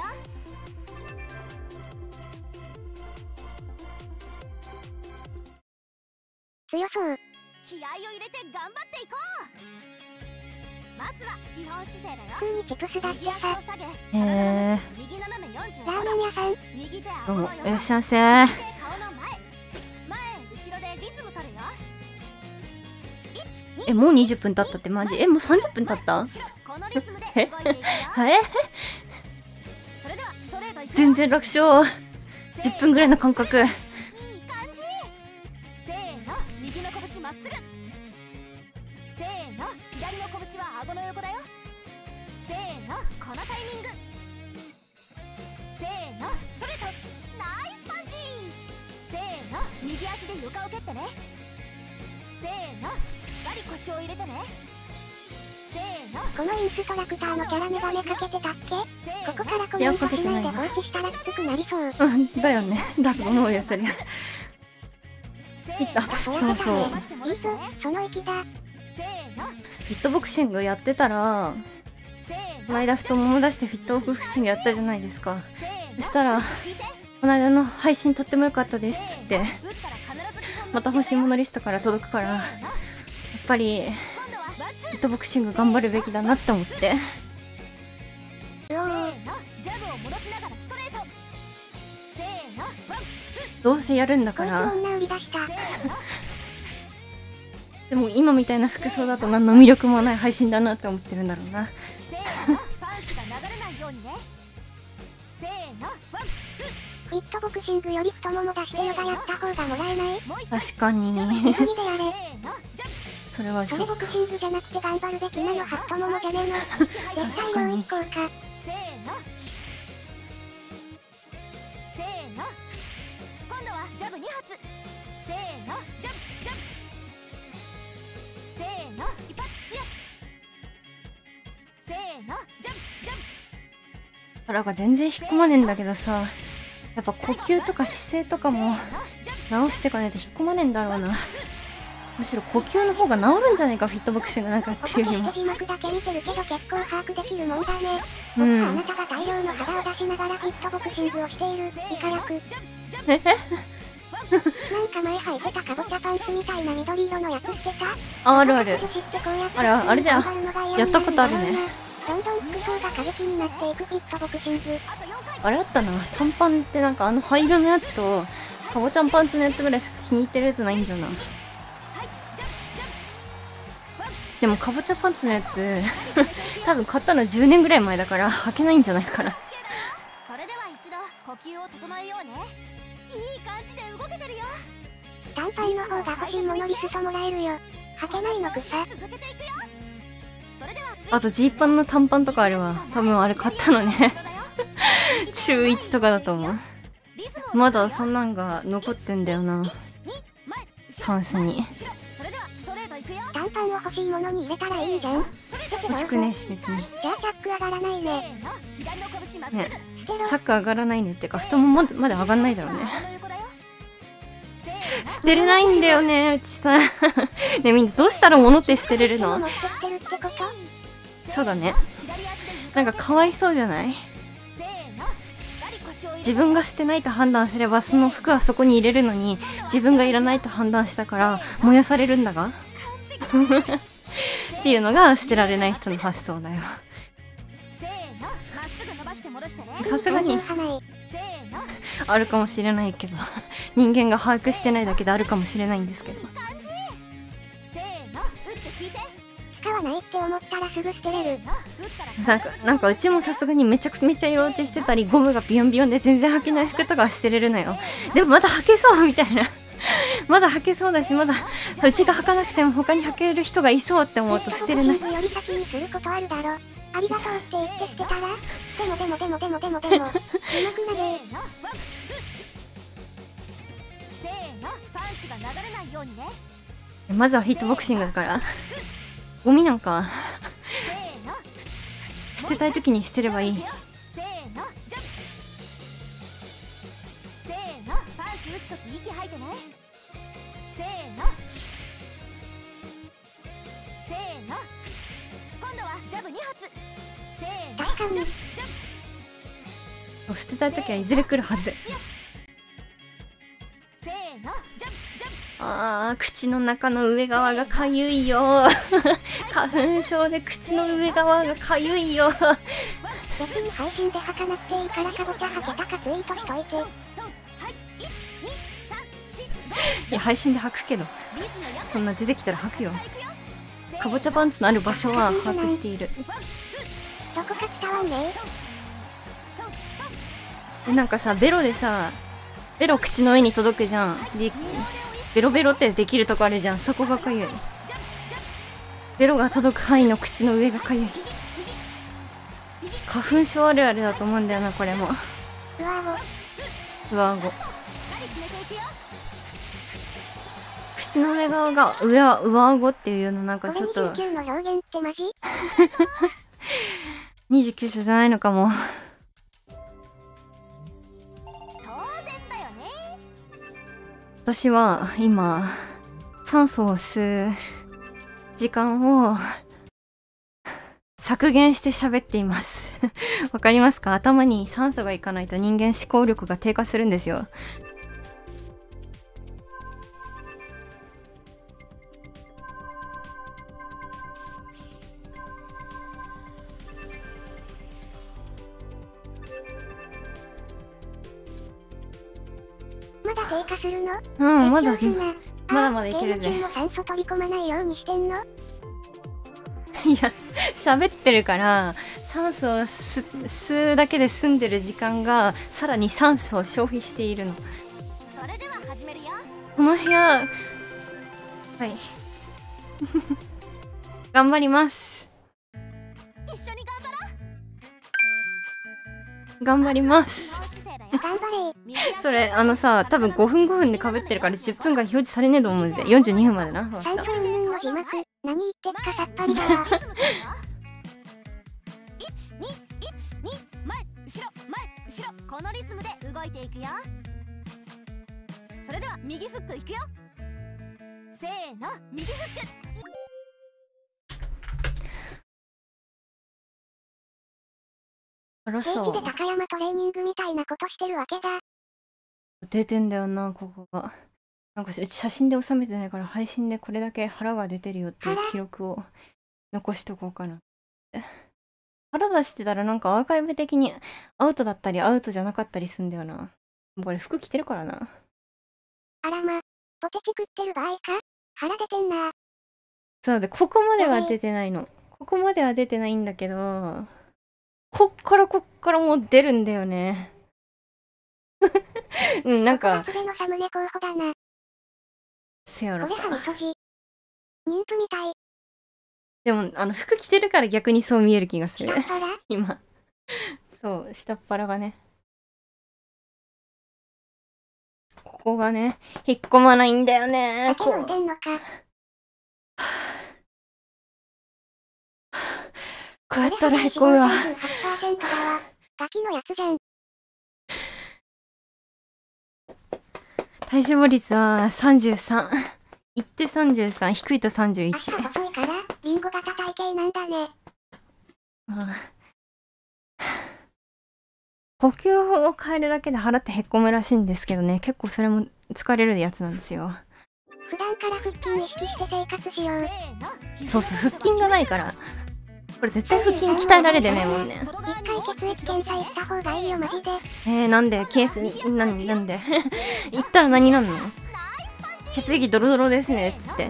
強そう。 気合を入れて頑張っていこう。まずは基本姿勢だよ。 普通にチップスだって右足をさ。 下げ、 へー、 右斜めよんじゅうごラーど。 メン屋さん。 右手どうも顎の横、 いらっしゃいませ。 右手顔の前、前後ろでリズム取るよ。いち、に、 え、もうにじゅっぷん経ったってマジ？え、もうさんじゅっぷん経った？ 後ろ、このリズムでえ動いていくよ。 はい、 それではストレートいくよ。 全然楽勝。じゅっぷんぐらいの感覚。 いい感じ。せーの、右の拳まっすぐ。せーの、左の拳は顎の横だよ。せーの、このタイミング。せーの、ストレート。ナイスパンチ。せーの、右足で床を蹴ってね。せーの、しっかり腰を入れてね。せーの、 このインストラクターのキャラメガネかけてたっけ？こせーの、 こからコメントしないで放置したらきつくなりそう。 うん、だよね。だと思うよ、そりゃ。 せーの、 いったそうそう戻して戻いいぞしてね。、 その息だ。 せーの、 フィットボクシングやってたら、 せーの、 この間太もも出してフィットボクシングやったじゃないですか。 せーの、 そしたら、 聞いて。 この間の配信とっても良かったですっつって、 打ったら必ず基本のまた欲しいものリストから届くから、やっぱり、 今度はワンツー。 フィットボクシング頑張るべきだなって思って。 うおー。 せーの、ジャブを戻しながらストレート。せーの、ワンツー。 どうせやるんだかこいつら、 女売り出した。 せーの、 でも今みたいな服装だと何の魅力もない配信だなって思ってるんだろうな。 せーのパンチが流れないようにね。せーのワンツー。 フィットボクシングより太もも出してヨガやった方がもらえない？ 確かに急ぎでやれ。 それはちそれボょっとクシングじゃなくて頑張るべきなのは太ももじゃねえの。絶対もう一個か。 せーのせーの今度はジャブに発。せーのジャブジャブ。せーの一発二発。せーのジャブジャブ。 腹が全然引っ込まねえんだけどさ、やっぱ呼吸とか姿勢とかも直していかないと引っ込まねえんだろうな。むしろ呼吸の方が治るんじゃねえか、フィットボクシングなんかやってるよりも。 字幕だけ見てるけど結構把握できるもんだね。 う僕はあんなたが大量の肌を出しながらフィットボクシングをしている。イカ役。 えなんか前履いてたかぼちゃパンツみたいな緑色のやつしてた。 あ、あるある。 女子ってこうやってあらあれだよ頑張るのが嫌になるんだろうな。 やったことあるね。 どんどん服装が過激になっていくフィットボクシング。 あれあったな、短パンってなんかあの灰色のやつとかぼちゃんパンツのやつぐらいしか気に入ってるやつないんだよな。でもかぼちゃパンツのやつ多分買ったのじゅうねんぐらい前だから履けないんじゃないかな。 それでは一度呼吸を整えようね。いい感じで動けてるよ。 短パンの方が欲しいものリストもらえるよ。履けないのくさ。 続けていくよ。それではあとジーパンの短パンとかあるわ。多分あれ買ったのね中いちとかだと思う。まだそんなんが残ってんだよな、パンスに。 それではストレートいくよ。 短パンを欲しいものに入れたらいいんじゃん。 欲しくねえし別に。 じゃあチャック上がらないね。 せーの左の拳まっすぐ。 ね、 捨てろ。 シャック上がらないねってか太ももまで上がんないだろうね。 この横だよ。せーの捨てれないんだよねうちさねえみんなどうしたら物って捨てれるの？ 持ってきてるってこと？ そうだね。 左足で床なんかかわいそうじゃない？ せーのしっかり腰を入れて自分が捨てないと判断すればその服はそこに入れるのに、自分がいらないと判断したから燃やされるんだがっていうのが捨てられない人の発想だよ。 せーのまっすぐ伸ばして戻してね。 さすがに派ない。 せーのあるかもしれないけど人間が把握してないだけであるかもしれないんですけど。 感じ。せーの打って引いて。 使わないって思ったらすぐ捨てれる。 打ったらなんかなんかうちもさすがにめちゃくめちゃ色落ちしてたりゴムがビヨンビヨンで全然履けない服とかは捨てれるのよ。でもまだ履けそうみたいなまだ履けそうだし、まだうちが履かなくても他に履ける人がいそうって思うと捨てれない。 フィットボクシングより先にすることあるだろ。ありがとうって言って捨てたら。でもでもでもでもでもでもうまくなげ。 せーのワンツー。せーのパンチが流れないようにね。 まずはフィットボクシングだからゴミなんかせーの捨てたい時に捨てればいい。 せーのジャンプ。せーのパンチ打つとき息吐いてね。せーのせーの今度はジャブに発。せーの確かにジャンプジャンプ。 捨てたい時はいずれ来るはず。 せーのジャンプジャンプ。 あー、口の中の上側がかゆいよ花粉症で口の上側がかゆいよ別に配信で履かなくていいからかぼちゃ履けたかツイートしといて。 はいいちにさんしいや配信で履くけどリズムよくそんな出てきたら履くよ。 いくよ。せーのかぼちゃパンツのある場所は把握している。 ワンツーどこか伝わんねでなんかさベロでさベロ口の上に届くじゃん。でベロベロってできるとこあるじゃん。そこがかゆい。ベロが届く範囲の口の上がかゆい。花粉症あるあるだと思うんだよなこれも。 うわご。 上顎しっかり決めていくよ。 口の上側が上は上顎っていうのなんかちょっとこれにじゅうきゅうの表現ってマジ？ にじゅうきゅう種じゃないのかも。 当然だよね。 私は今酸素を吸う時間を削減して喋っていますわかりますか？頭に酸素がいかないと人間思考力が低下するんですよ。 まだ低下するの？ うん、まだ絶叫すんなまだまだいけるぜ。 ゲーム中も酸素取り込まないようにしてんの？ いや、喋ってるから酸素を吸吸うだけで済んでる時間がさらに酸素を消費しているの。 それでは始めるよ。 この部屋、はい頑張ります。 一緒に頑張ろう。 頑張ります。 頑張れ。 それあのさ、多分ごふんごふんでかぶってるからじゅっぷんが表示されねえと思うぜ。よんじゅうにふんまでな。わかった。 酸素云々の字幕、何言ってっかさっぱりだわ。 いちにいちに前後ろ前後ろ、このリズムで動いていくよ。それでは右フックいくよ。せーの、右フック。 あらさ、 平気で高山トレーニングみたいなことしてるわけだ。 出てんだよな、ここが。なんかうち写真で収めてないから配信でこれだけ腹が出てるよっていう記録を残しとこうかな。腹出してたらなんかアーカイブ的にアウトだったりアウトじゃなかったりすんだよな。これ服着てるからな。 あらま、ポテチ食ってる場合か？腹出てんな。 そうで、ここまでは出てないの。ここまでは出てないんだけど、こっからこっからもう出るんだよね。うん、なんか。 ここがのサムネ候補だな。 せやろか。 これはみそじ。妊婦みたい。 でも、あの、服着てるから逆にそう見える気がする。 下っ腹？ 今。そう、下っ腹がね。ここがね、引っ込まないんだよね。 酒飲んでんのか。 こうやったらへこむわ。 はちパーセント だわ。ガキのやつじゃん。 体脂肪率はさんじゅうさん。いってさんじゅうさん、低いとさんじゅういち。 足が細いから、リンゴ型体型なんだね。 呼吸を変えるだけで腹ってへっこむらしいんですけどね、結構それも疲れるやつなんですよ。 普段から腹筋意識して生活しよう。 そうそう、腹筋がないから。これ絶対腹筋鍛えられてねえもんね。 一回血液検査した方がいいよ、マジで。 えー、なんでケース、な、なんで言ったら何なんの？血液ドロドロですね、っつって。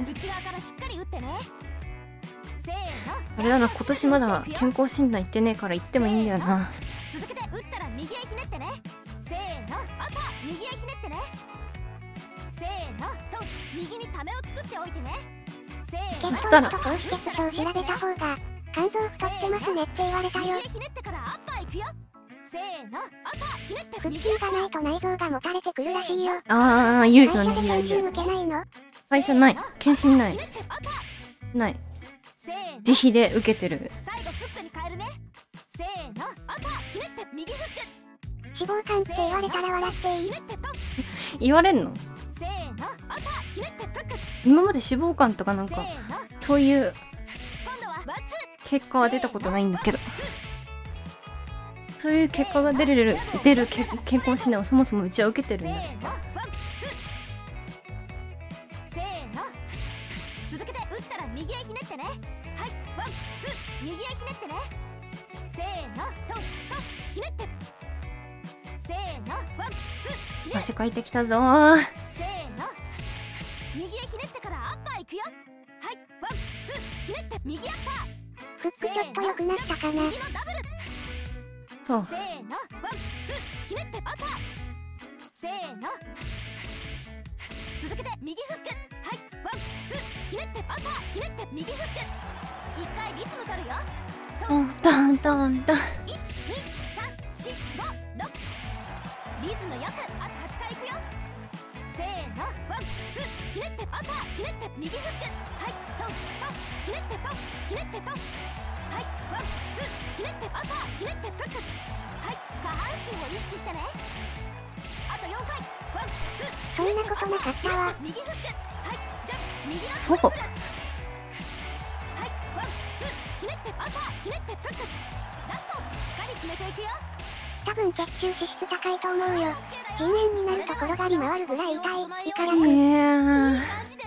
あれだな、今年まだ健康診断行ってねえから行ってもいいんだよな。 続けて打ったら右へひねってね。せーの、あとは右へひねってね。せーの、と右にためを作っておいてね。せーの、 そしたら血糖値と高脂血症調べた方が肝臓太ってますねって言われたよ。 右へひねってからアッパーいくよ。せーの、あとはひねって腹筋がないと内臓がもたれてくるらしいよ。 ああ、言うよね、 会社で言う言う。 研修受けないの？ 会社ない。検診ない。ない。自費で受けてる。 最後フックに変えるね。せーの、あとはひねって右フック。 脂肪肝って言われたら笑っていい？ 言われんの？ せーの、あとはひねってフック。 今まで脂肪肝とかなんかそういう結果は出たことないんだけど、そういう結果が出る出るけ健康診断をそもそもうちは受けてるんだ。 せーの、続けて打ったら右へひねってね。はい、ワン、ツー、右へひねってね。せーの、トントン、ひねって。せーの、ワン、ツー、ひねって。 汗かいてきたぞー。 せーの、右へひねってからアッパーいくよ。はい、ワン、ツー、ひねって右アッパー。 フックちょっと良くなったかな。 右のダブル。 そう。 せーの、ワン、ツー、ひねってアッパー。せーの、続けて右フック。はい、ワン、ツー、ひねってアッパー。ひねって右フック。一回リズム取るよ。 トントントントン。 いち、に、さん、し、ご、ろく。リズムよくあとはちかいいくよ。せーの、ワン、ツー、ひねってアッパー。ひねって右フック。はい、トントン、ひねってトン、ひねってトン。はい、ワン、ツー、ひねってアッパー。ひねってフック。はい、下半身を意識してね。あとよんかい。ワン、ツー、 そんなことなかったわ。 右フック。はい、ジャンプ、右足そう。 はい、ワン、ツー、ひねってアッパー。ひねってフック。ラスト、しっかり決めていくよ。 多分血中脂質高いと思うよ。腎炎になると転がり回るぐらい痛い。胃からも。 いや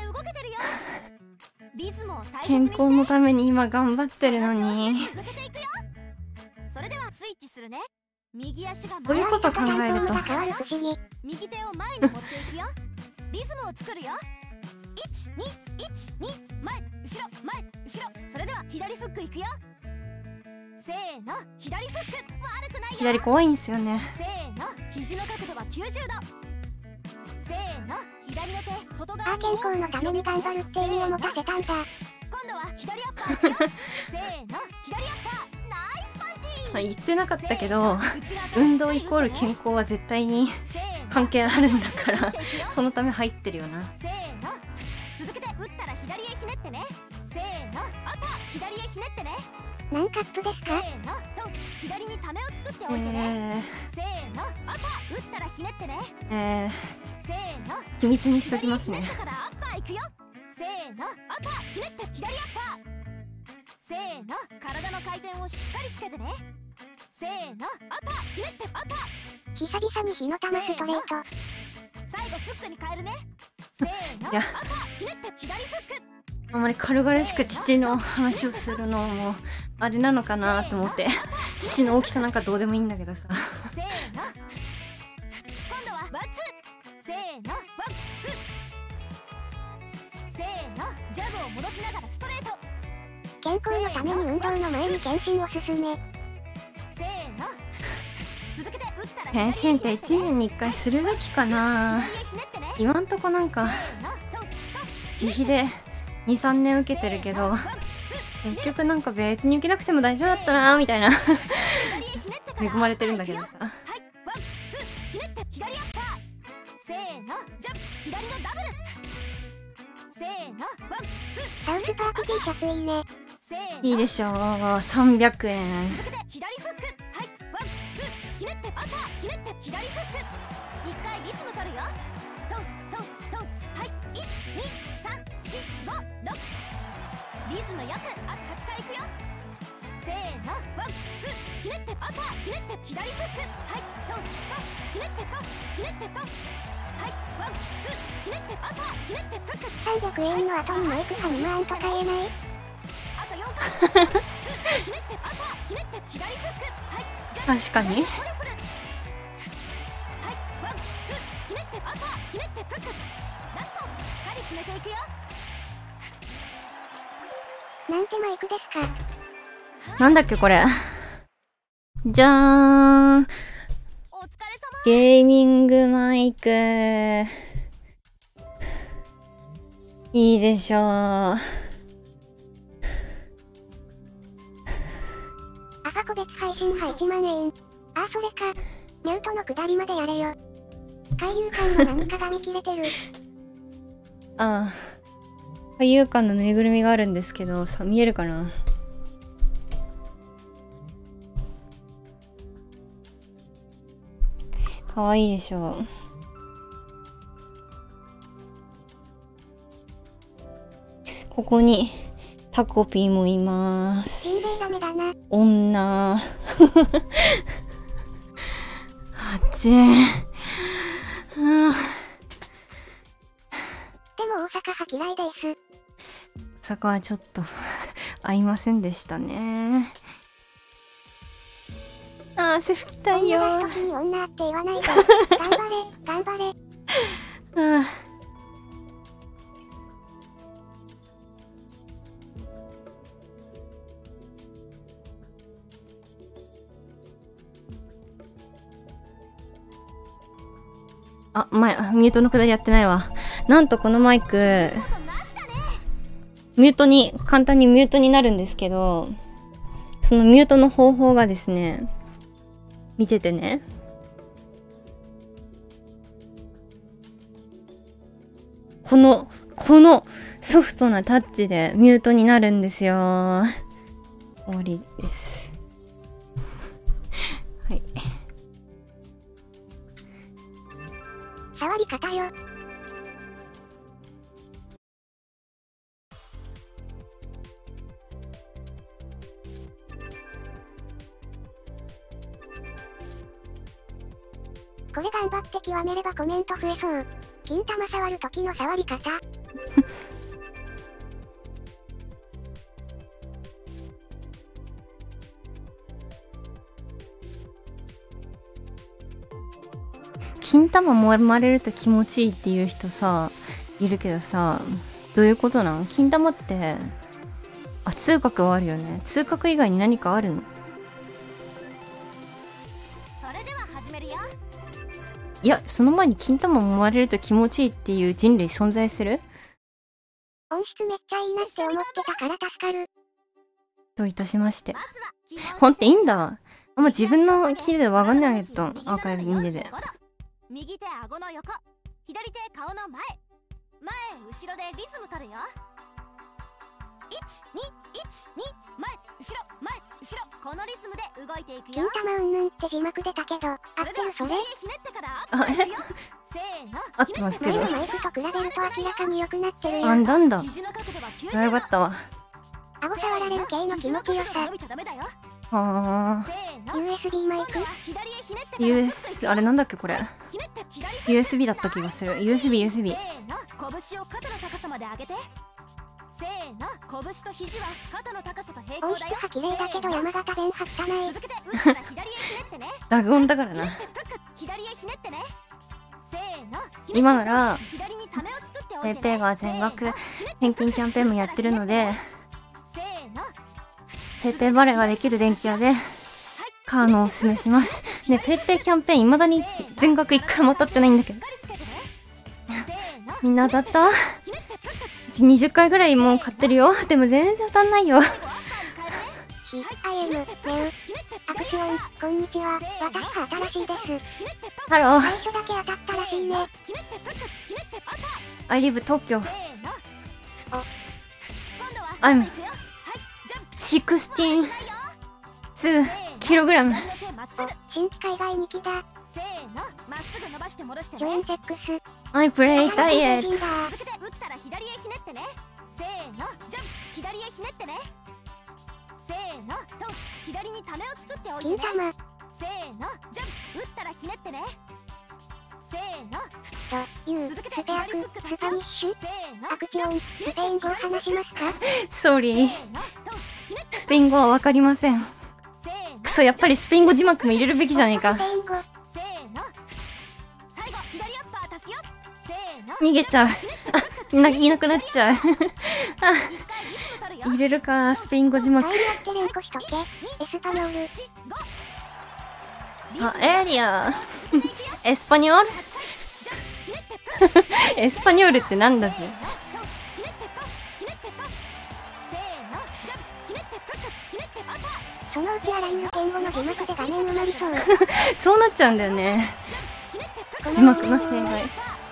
健康のために今頑張ってるのに。 それではスイッチするね。右足がこういうこと考えると右手を前に持っていくよ。リズムを作るよ。 いちにいちに前後ろ前後ろ。それでは左フックいくよ。せーの左フック。悪くないよ。 左怖いんすよね。 せーの肘の角度はきゅうじゅうど。せーの左の手外側あー健康のために頑張るって意味を持たせたんだ。 今度は左アッパーいくよ。せーの左アッパー。ナイスパンチ。 まあ、言ってなかったけど運動イコール健康は絶対に関係あるんだからそのため入ってるよな。 せーの続けて打ったら左へひねってね。せーのアッパー左へひねってね。 何カップですか？ せーのトン左にためを作っておいてね。 えせーのアッパー打ったらひねってね。 ー、えー、 せーの秘密にしときますね。 左へひねってからアッパーいくよ。せーのアッパーひねって左アッパー。せーの体の回転をしっかりつけてね。せーのアッパーひねってアッパー。 久々に火の玉ストレート。 最後フックに変えるね。せーのいやアッパーひねって左フック。 あんまり軽々しく父の話をするのもあれなのかなと思って父の大きさなんかどうでもいいんだけどさ。 せーの今度はワンツー。せーのワンツー。せーのジャブを戻しながらストレート。 健康のために運動の前に検診を進め。 せーの続けて打ったら変身っていちねんにいっかいするべきかな。 左へひねってね。 今んとこなんかせーのトントン自費でにさんねん受けてるけど結局なんか別に受けなくても大丈夫だったなみたいな恵まれてるんだけどさ。 はい、ワン、ツー、ひねって左アッパー。せーの、ジャンプ、左のダブル。せーの、ワン、ツー、 サウスパーク T シャツいいね。 せーの、 いいでしょう。さんびゃくえん。 続けて左フック。はい、ワン、ツー、ひねってアッパー、ひねって左フック。一回リズム取るよ。トン、トン、トン、はい、いち、に、さん、よん、ご、ろく。リズムよく、あとはちかいいくよ。せーの、ワン、ツー、ひねってアッパー、ひねって左フック。はい、トン、トン、ひねってトン、ひねってトン。はい、ワン、ツー、ひねってアッパー、ひねってフック。 さんびゃくえんの後にマイクハニマーンと買えない？ あとよんかい。ワン、ツー、ひねってアッパー、ひねって左フック。はい、ジャンプ、 確かにトリプル。はい、ワン、ツー、ひねってアッパー、ひねってフック。ラスト、しっかり決めていくよ。 なんてマイクですか？ なんだっけこれ。じゃーん。 お疲れ様。 ゲーミングマイク。いいでしょう。 朝個別配信費いちまんえん。あ、それか。ミュートの下りまでやれよ。海流館の何かが見切れてる。 ああ。海遊館のぬいぐるみがあるんですけど、さ、見えるかな？かわいいでしょう。ここにタコピーもいます。 ジンベエザメだな。 女。はち。 でも大阪派嫌いです。 そこはちょっと合いませんでしたね。あー、汗拭きたいよ。 女出す時に女って言わないで。頑張れ、頑張れ。 ああ、前、ミュートのくだりやってないわ。なんとこのマイク、 ことなしだね。 ミュートに、簡単にミュートになるんですけど、そのミュートの方法がですね、見ててね。この、このソフトなタッチでミュートになるんですよ。終わりです。はい。 触り方よ。これ頑張って極めればコメント増えそう。金玉触る時の触り方。 金玉もまれると気持ちいいっていう人さ、 いるけどさ、どういうことなん？金玉って、あ、痛覚はあるよね。痛覚以外に何かあるの？ それでは始めるよ。 いや、その前に金玉も割れると気持ちいいっていう人類存在する？ 音質めっちゃいいなって思ってたから助かる。 どういたしまして。 まずは基本ほんっていいんだ。あんま自分のキーでわかんないけど、アーカイブ見てて。 右手顎の横、左手顔の前、前後ろでリズム取るよ。いち、に、いち、に、前、後ろ、前、後ろ、このリズムで動いていく金よ。 玉うんぬんって字幕出たけど、合ってるそれ？ 左へひねってからアップするよ。せーの、 合ってますけど前のマイクと比べると明らかに良くなってるあよ。 んだんだ。 肘の角度はきゅうじゅうあ、よかったわ。 顎触られる系の気持ちよさ。 伸びちゃダメだよ。 はせーの、 ユーエスビー マイク？ 今度は左へひねってかあ。 らユーエス、あれなんだっけこれ。 ひねって左へユーエスビー だった気がする。ユーエスビー、ユーエスビー。 せーの、拳を肩の高さまで上げて。せーの、拳と肘は肩の高さと平音行だよ。 質は綺麗だけど山形弁はったない。 続けて打ったら左へひねってね。 ラグ音だからな。 ひねってプク、左へひねってね。せーの、 今なら、 左にためを作っておいてね。 ペイペイが全額せーの返金キャンペーンもやってるので、 せーの、 ペイペイバレーができる電気屋で、買うのをおすすめします。ね、ペイペイキャンペーン未だに全額一回も当たってないんだけど。 しっかりつけてね。せーの、 みんな当たった？ ひねってプク。 うちにじゅっかいぐらいもう買ってるよ。でも全然当たんないよ。 し、アイエム、ネウ、アクション、こんにちは、私は新しいです。 ハロー、 最初だけ当たったらしいね。 I live 東京。 I'm I'm じゅうろく、にキログラム。 新規海外に来た。 せーの、まっすぐ伸ばして戻してジョインね。 セックス。 I play ダイエット。 新だ。 続けて打ったら左へひねってね。せーの、ジャンプ、左へひねってね。せーの、と左にためを作っておいてね。 金玉。 せーの、ジャンプ、打ったらひねってね。せーの、 という、スペアク、スパニッシュ。 せーの、 アクション、スペイン語話しますか？ Sorry。 せーの、とひねってスペイン語はわかりません。 せーの、 くそ、やっぱりスペイン語字幕も入れるべきじゃねえかスペ。イン語。 せーの、最後左アッパー足すよ。せーの、 逃げちゃう。あ、な、いなくなっちゃう。あ、 一回リズム取るよ。 入れるか、スペイン語字幕。 タイルやって連呼しとけ。エスパニョール。 あ、エリア。エスパニョールエスパニョールってなんだぜ。 そのうちあらゆる言語の字幕で画面埋まりそう。 そうなっちゃうんだよね。字幕の弊害。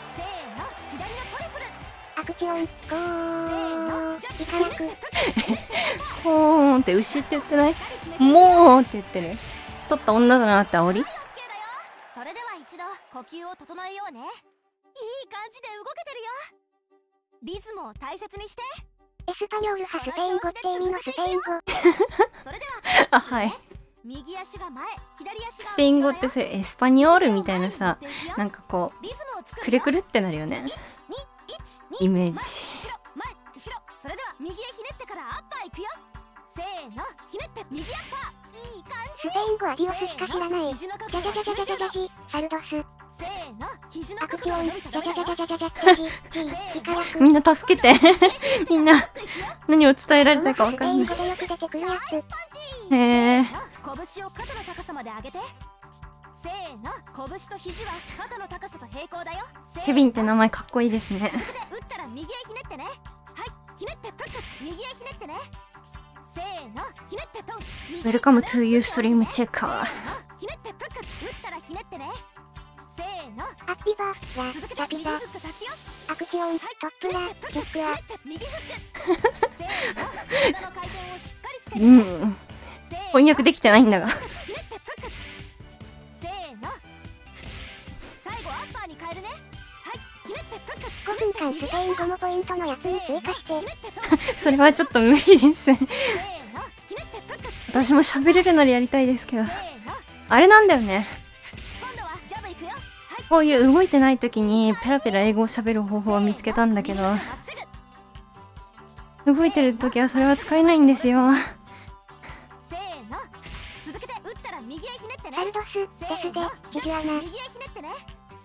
アクション、ゴー。イカヤク。 ほーんって牛って言ってない？もうって言ってる。取った女だなって煽り？ それでは一度呼吸を整えようね。いい感じで動けてるよ。リズムを大切にして。 エスパニョール派スペイン語って意味のスペイン語。 それではあ、はい。 右足が前、左足がスペイン語ってそれエスパニョールみたいなさ、 ななんかこリズムを作う、 るくるくるってなるよね。 いち、に、いち、に、 イメージ。 前、後ろ、前、後ろ。それでは右へひねってからアッパーいくよ。せーの、ひねって右アッパー。いい感じ。 スペイン語アディオスしか知らない。 肘の角ジャジャジャジャジャジャジャジ、サルドス。 せーの、肘のアク角度がション、 伸びちゃダジャジャメだよ。 ジャジャジャジャジャジ、ジ、イカヤク。 みんな助けて。みんな、何を伝えられたかわかんない。 スペイン語でよく出てくるやつ。 へー。 拳を肩の高さまで上げて。せーの、拳と肘は肩の高さと平行だよ。 ケビンって名前かっこいいですね。 打ったら右へひねってね。はい、ひねってプック、右へひねってね。せーの、ひねってトン。 Welcome to Ustream Checker。 ひねってプック、打ったらひねってね。せーの、 アッピバ、ラ、 続けてラピザ右フ。ック足すよ。 アクション、トップラ、チェックア。 右フック。せーの、体の回転をしっかりつけて。 うん。 せーの、 翻訳できてないんだが。 ひねってプック。せーの、最後アッパーに変えるね。はい、ひねってプック。 ごふんかんスペイン語もポイントのやつに追加して。 ひねってトン。 それはちょっと無理です。 せーの、ひねってプック。 私も喋れるならやりたいですけど。 せーの、 あれなんだよね。 今度はジャブいくよ。はい、 こういう動いてない時にペラペラ英語を喋る方法を見つけたんだけど、 まっすぐ。 動いてる時はそれは使えないんですよ。 せーの、続けて打ったら右へひねってね。 サルドス、デスで、ジジュアナ。 右へひねってね。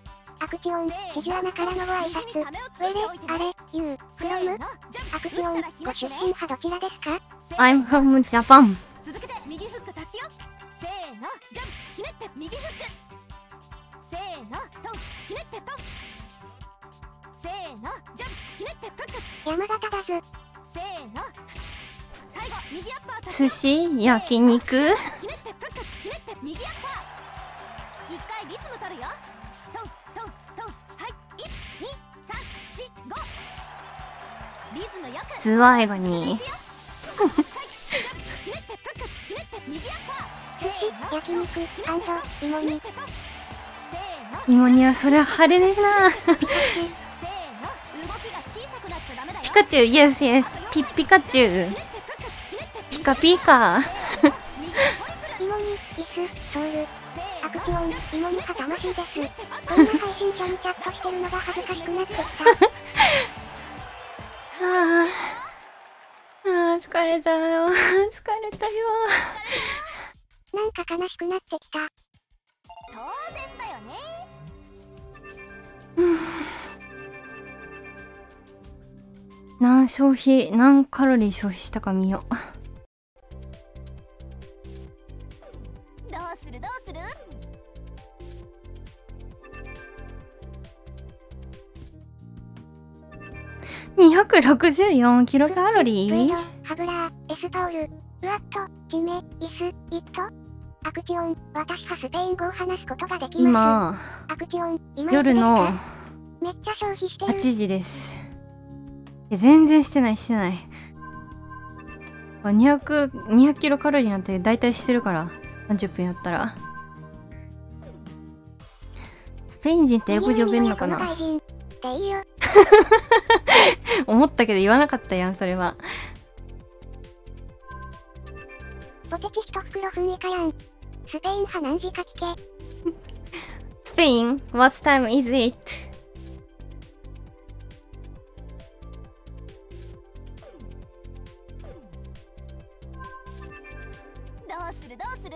アクチオン、地ジュアナからのご挨拶。ウェレ、あれ、ユー、クロム。アクチオン、ご出身派どちらですか？ I'm from Japan。 続けて右フック足すよ。せーのジャンプひねって右フック。せーのトンひねってトン。せーのジャンプひねってフック。 山形だず。 せーの最後右アッパー足す寿よ。 司、焼肉。 ひねってフックひねって右アッパー。一回リズム取るよ。トントントンはいいちにさんしご。リズムよくズワイガニ。 寿司、焼肉、芋煮。 芋煮はそれは晴れるな。ピカチュウ、イエスイエス。ピッピカチュウ。ピカピカ。 芋煮、イス、ソウル。アクチオン、芋煮派魂です。こんな配信者にチャットしてるのが恥ずかしくなってきた。 ああ、疲れたよ。疲れたよ。 なんか悲しくなってきた。 当然だよね。 何消費、何カロリー消費したか見よう。 どうするどうする。 にひゃくろくじゅうよんキロカロリフエドー。、 ハブラー、エスパオル、ウアット、チメ、イス、イット。アクチオン、私はスペイン語を話すことができます。 今、 アクチオン、今夜のめっちゃ消費してる。 はちじです。え全然してないしてない。あにひゃく、にひゃくキロカロリーなんて大体してるから。さんじゅっぷんやったら。スペイン人って英語で呼べんのかな。 外人っていいよ。 思ったけど言わなかったやん、それは。 ポテチ一袋ふん以下やん。スペイン派何時か聞け。 スペイン What time is it? どうするどうする。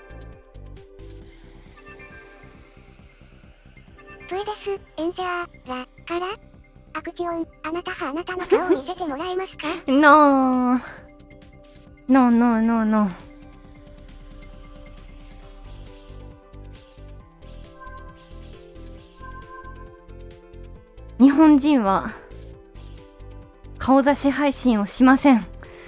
プエデス、エンジャー、ラ、からアクチオン、あなたはあなたの顔を見せてもらえますか？ No No no no no 日本人は顔出し配信をしません。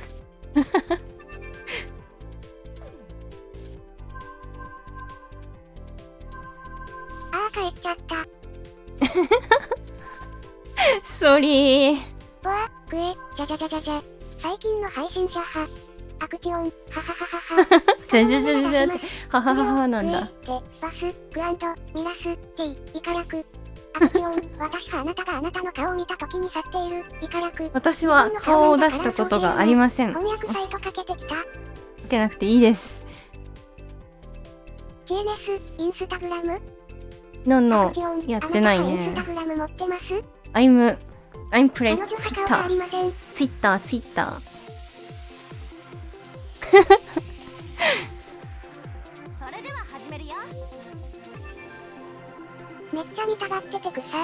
あー帰っちゃった。 ソリー。 わあ、くえ、じゃじゃじゃじゃじゃ。最近の配信者派。アクチオン、ははははは。 じゃじゃじゃじゃじゃって、ははははなんだ。 クエ、テ、バス、グアンド、ミラス、テイ、イカラク。アクチオン、私はあなたがあなたの顔を見た時に去っている、イカラク。 私は顔を出したことがありません。 翻訳サイトかけてきた。 かけなくていいです。 ジェネス、インスタグラム。 No ア no クチオン、 やってないねあなたはインスタグラム持ってます？ I'm I'm プレイ彼女はツイッ顔があターりません。 ツイッターツイッターそれでは始めるよ。 めっちゃ見たがってて草。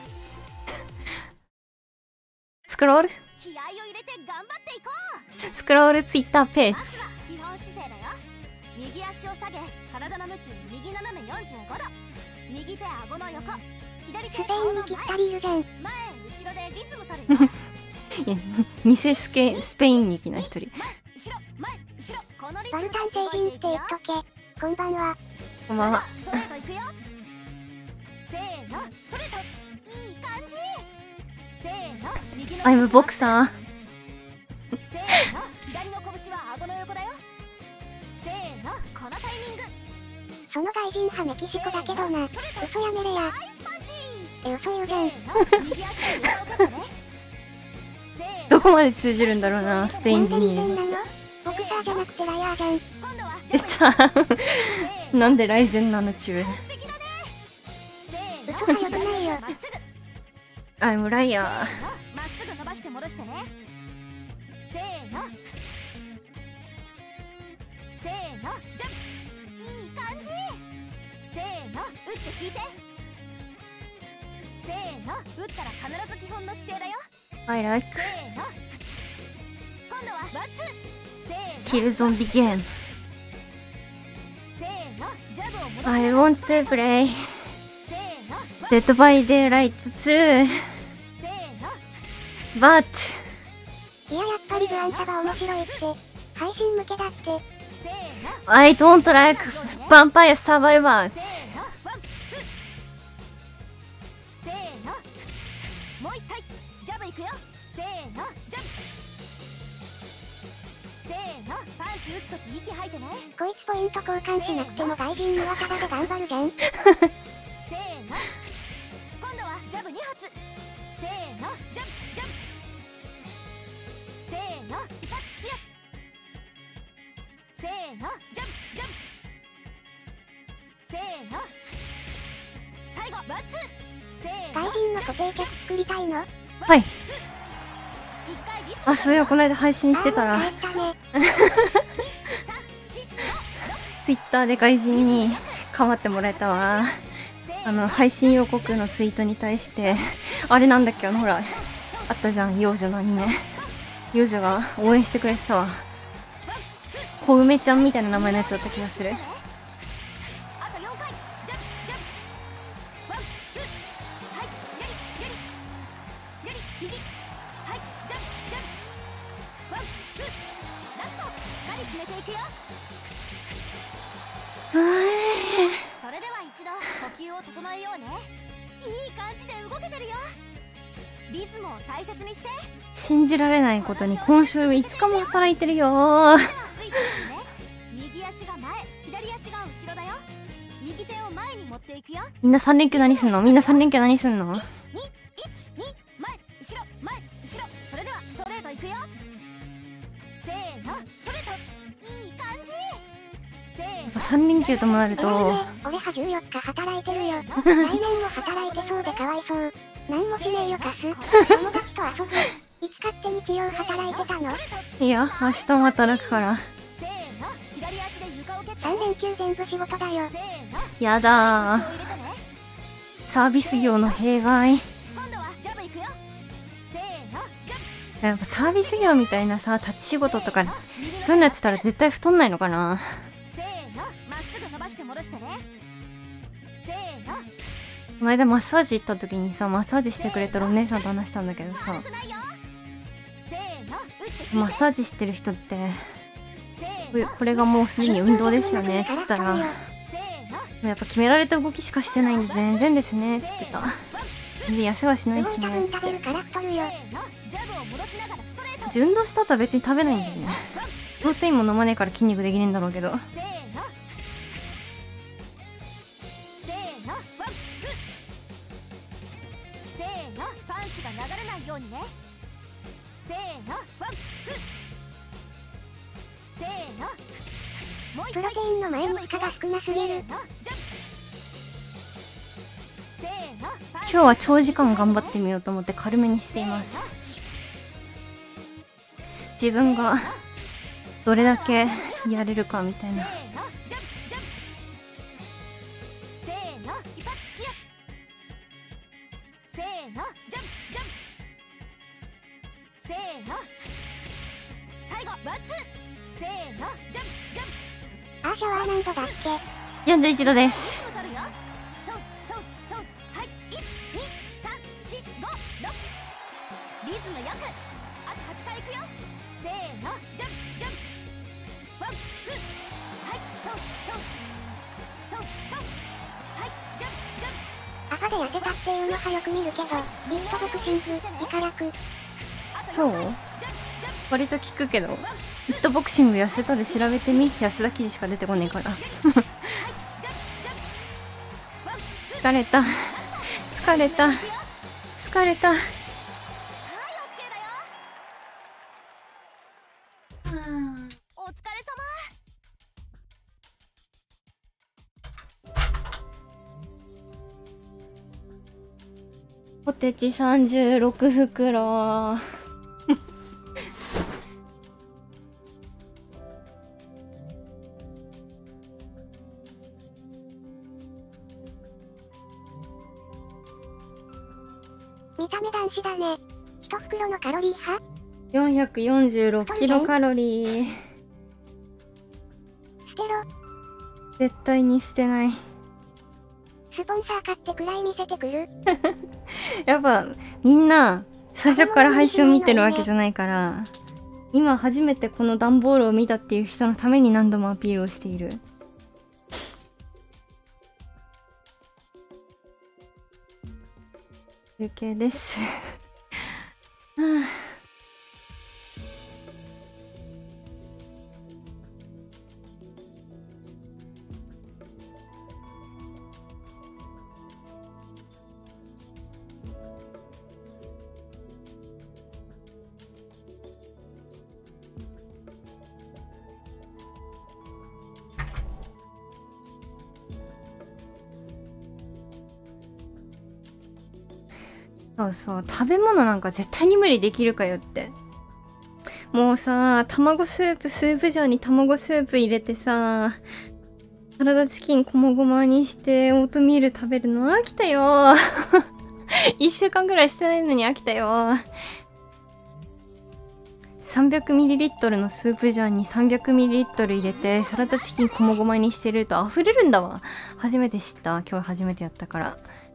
スクロール気合を入れて頑張っていこう。 スクロールツイッターページ。 まずは基本姿勢だよ。右足を下げ、体の向き右斜めよんじゅうごど。右手顎の横、左手スペインに顔の前。 ぴったりいるじゃん。 前後ろでリズム取るよ。 いや偽スケスペイン的な一人。 前後ろ前後ろ、このリズムバルタン星人って言っとけ。こんばんは。 こんばんは。 ストレートいくよ。せーの、ストレート。いい感じ。せーの、右の I'm ボクサー。 せーの、左の拳は顎の横だよ。せーの、このタイミング。 その外人派メキシコだけどな。嘘やめれや。 ナイスパンチ。 え、嘘言うじゃん。 せーの、右足で裏を取ってね。せーの、 どこまで通じるんだろうな、スペイン人なんでリーゼンに。 なの？ボクサーじゃなくてライアーじゃん。 今度は出た。なんでライゼンなの中。 完璧だね。せーの、 嘘は良くないよ。 まっすぐ。 I'm ライアー。 まっすぐ伸ばして戻してね。せーの。せーの、ジャンプ。いい感じ。せーの、打って引いて。 せーの、打ったら必ず基本の姿勢だよ。 I like せーの、今度はワンツー。せーの、 キルゾンビゲーム。 せーの、ジャブを戻し I want to play せーの、ワン Dead by Daylight ツーせーの、 but いややっぱりブアンサが面白いって。配信向けだって。 せーの、 I don't like Vampire Survivors せーの、ワンツー。せーの、もう一回ジャブいくよ。せーの、ジャブ。せーの、パンチ打つとき息吐いてね。 こいつポイント交換しなくても外人にはタダで頑張るじゃん。 せーの、今度はジャブに発。せーの、ジャブジャブ。せーの、一発二発。せーの、ジャブジャブ。せーの、最後ワンツー。せーの、 外人の固定客作りたいの？ はい。 一回リスクあ、そういや、この間配信してたらあーもう帰ったね。 ツイッターで外人に構ってもらえたわ。あの配信予告のツイートに対してあれなんだっけ、あのほらあったじゃん、幼女のアニメ。幼女が応援してくれてたわ。小梅ちゃんみたいな名前のやつだった気がする。 あとよんかいジャンプジャンプワンツーはいやりやりやり右はいジャンプジャンプワンツーラストしっかり決めていくよ。それでは一度呼吸を整えようね。いい感じで動けてるよ。リズムを大切にして。 信じられないことに今週いつかも働いてるよー。 ではスイッチね。右足が前左足が後ろだよ。右手を前に持っていくよ。 みんなさん連休何すんの？みんなさん連休何すんの？ いちにいちに前後ろ前後ろ。それではストレートいくよ。せーのストレート。いい感じ。せーのさん連休ともなるとえーね、俺はじゅうよっか働いてるよ。来年も働いてそうでかわいそう。なんもしねえよカス。友達と遊ぶ。いつかって日曜働いてたの？ いや明日も働くから。 せーの左足で床を蹴って。 さん連休全部仕事だよ。 せーのやだー、 腰を入れてね。 サービス業の弊害。 今度はジャブいくよ。せーのジャブ。 やっぱサービス業みたいなさ、立ち仕事とかそういうのやってたら絶対太んないのかな。 せーのまっすぐ伸ばして戻してね。せーのこの間マッサージ行った時にさ、マッサージしてくれたらお姉さんと話したんだけどさ、 悪くないよ。せーの打って引いて。 マッサージしてる人ってせーこれのこれがもうすでに運動ですよねっつったら、 せーのやっぱ決められた動きしかしてないんで全然ですねっつってた。全然痩せはしないっすごい多分すねっつって。 食べるから太るよ。 せーのジャブを戻しながらストレート。 順動した後は別に食べないんだよね。プロテインも飲まねえから筋肉できねえんだろうけど。 せーのせーのワンツー。せーのパンチが流れないようにね。せーのワンツー。せーのもう一回プロテインの前に負荷が少なすぎる。 せーのジャンプ。せーのパンチ今日は長時間頑張ってみようと思って軽めにしています。自分がどれだけやれるかみたいな。 せーのジャンプジャンプ。せーの一発二発。せーのジャンプジャンプ。せーの最後ワンツー。せーのジャンプジャンプ。 あーシャワー何度だっけ？ よんじゅういちどです。 リズム取るよ。トントントンはいいちにさんしごろく。リズムよくあとはちかいいくよ。せーのジャンプジャンプワンツーはいトントントントンはいジャンプジャンプ。 朝で痩せたっていうのはよく見るけど、リフトボクシング、イカ楽。 そう割と聞くけど、ヒットボクシング痩せたで調べてみ。安田記事しか出てこねえから疲れた疲れた疲れた。 はい、オッケーだよ。お疲れ様。 ポテチさんじゅうろくふくろた目男子だね。一袋のカロリー派？ よんひゃくよんじゅうろくキロカロリー。 捨てろ。 絶対に捨てない。 スポンサー買ってくらい見せてくる。 やっぱみんな最初から配信を見てるわけじゃないから、今初めてこの段ボールを見たっていう人のために何度もアピールをしている。休憩です。はあ、そうそう、食べ物なんか絶対に無理できるかよって。もうさ、卵スープ、スープ状に卵スープ入れてさ、サラダチキンこまごまにしてオートミール食べるの飽きたよ。いっしゅうかんぐらいしてないのに飽きたよ。さんびゃくミリリットル のスープジャーに さんびゃくミリリットル 入れてサラダチキンこまごまにしてると溢れるんだわ。初めて知った。今日初めてやったから。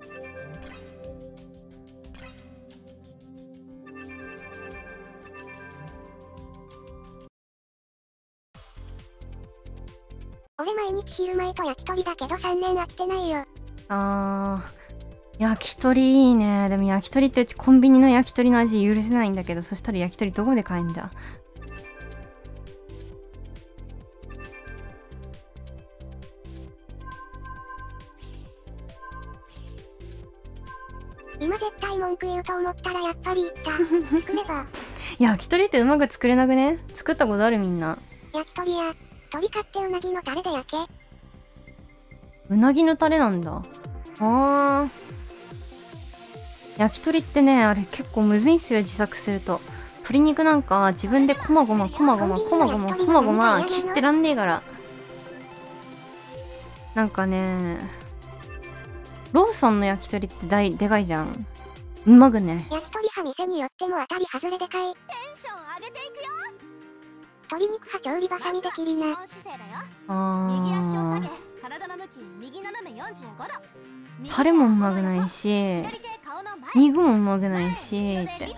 俺毎日昼前と焼き鳥だけどさんねん飽きてないよ。 あー、焼き鳥いいね。でも焼き鳥ってうちコンビニの焼き鳥の味許せないんだけど、そしたら焼き鳥どこで買えんだ？ 今絶対文句言うと思ったらやっぱり言った。作れば。 焼き鳥ってうまく作れなくね？作ったことあるみんな。 焼き鳥や、鶏買ってうなぎのタレで焼け。 うなぎのタレなんだ。あー。焼き鳥ってね、あれ結構むずいんすよ、自作すると。鶏肉なんか自分でこまごまこまごまこまごまこまごま切ってらんねえから。なんかね、ローソンの焼き鳥って大でかいじゃん。うまくね。 焼き鳥派店によっても当たり外れでかい。 テンション上げていくよ。 鶏肉派調理バサミで切りな。 右足を下げ、 あ体の向き右斜めよんじゅうごど。 ー。タレもうまくないし、 左手顔の前。 肉もうまくないしって。 いち、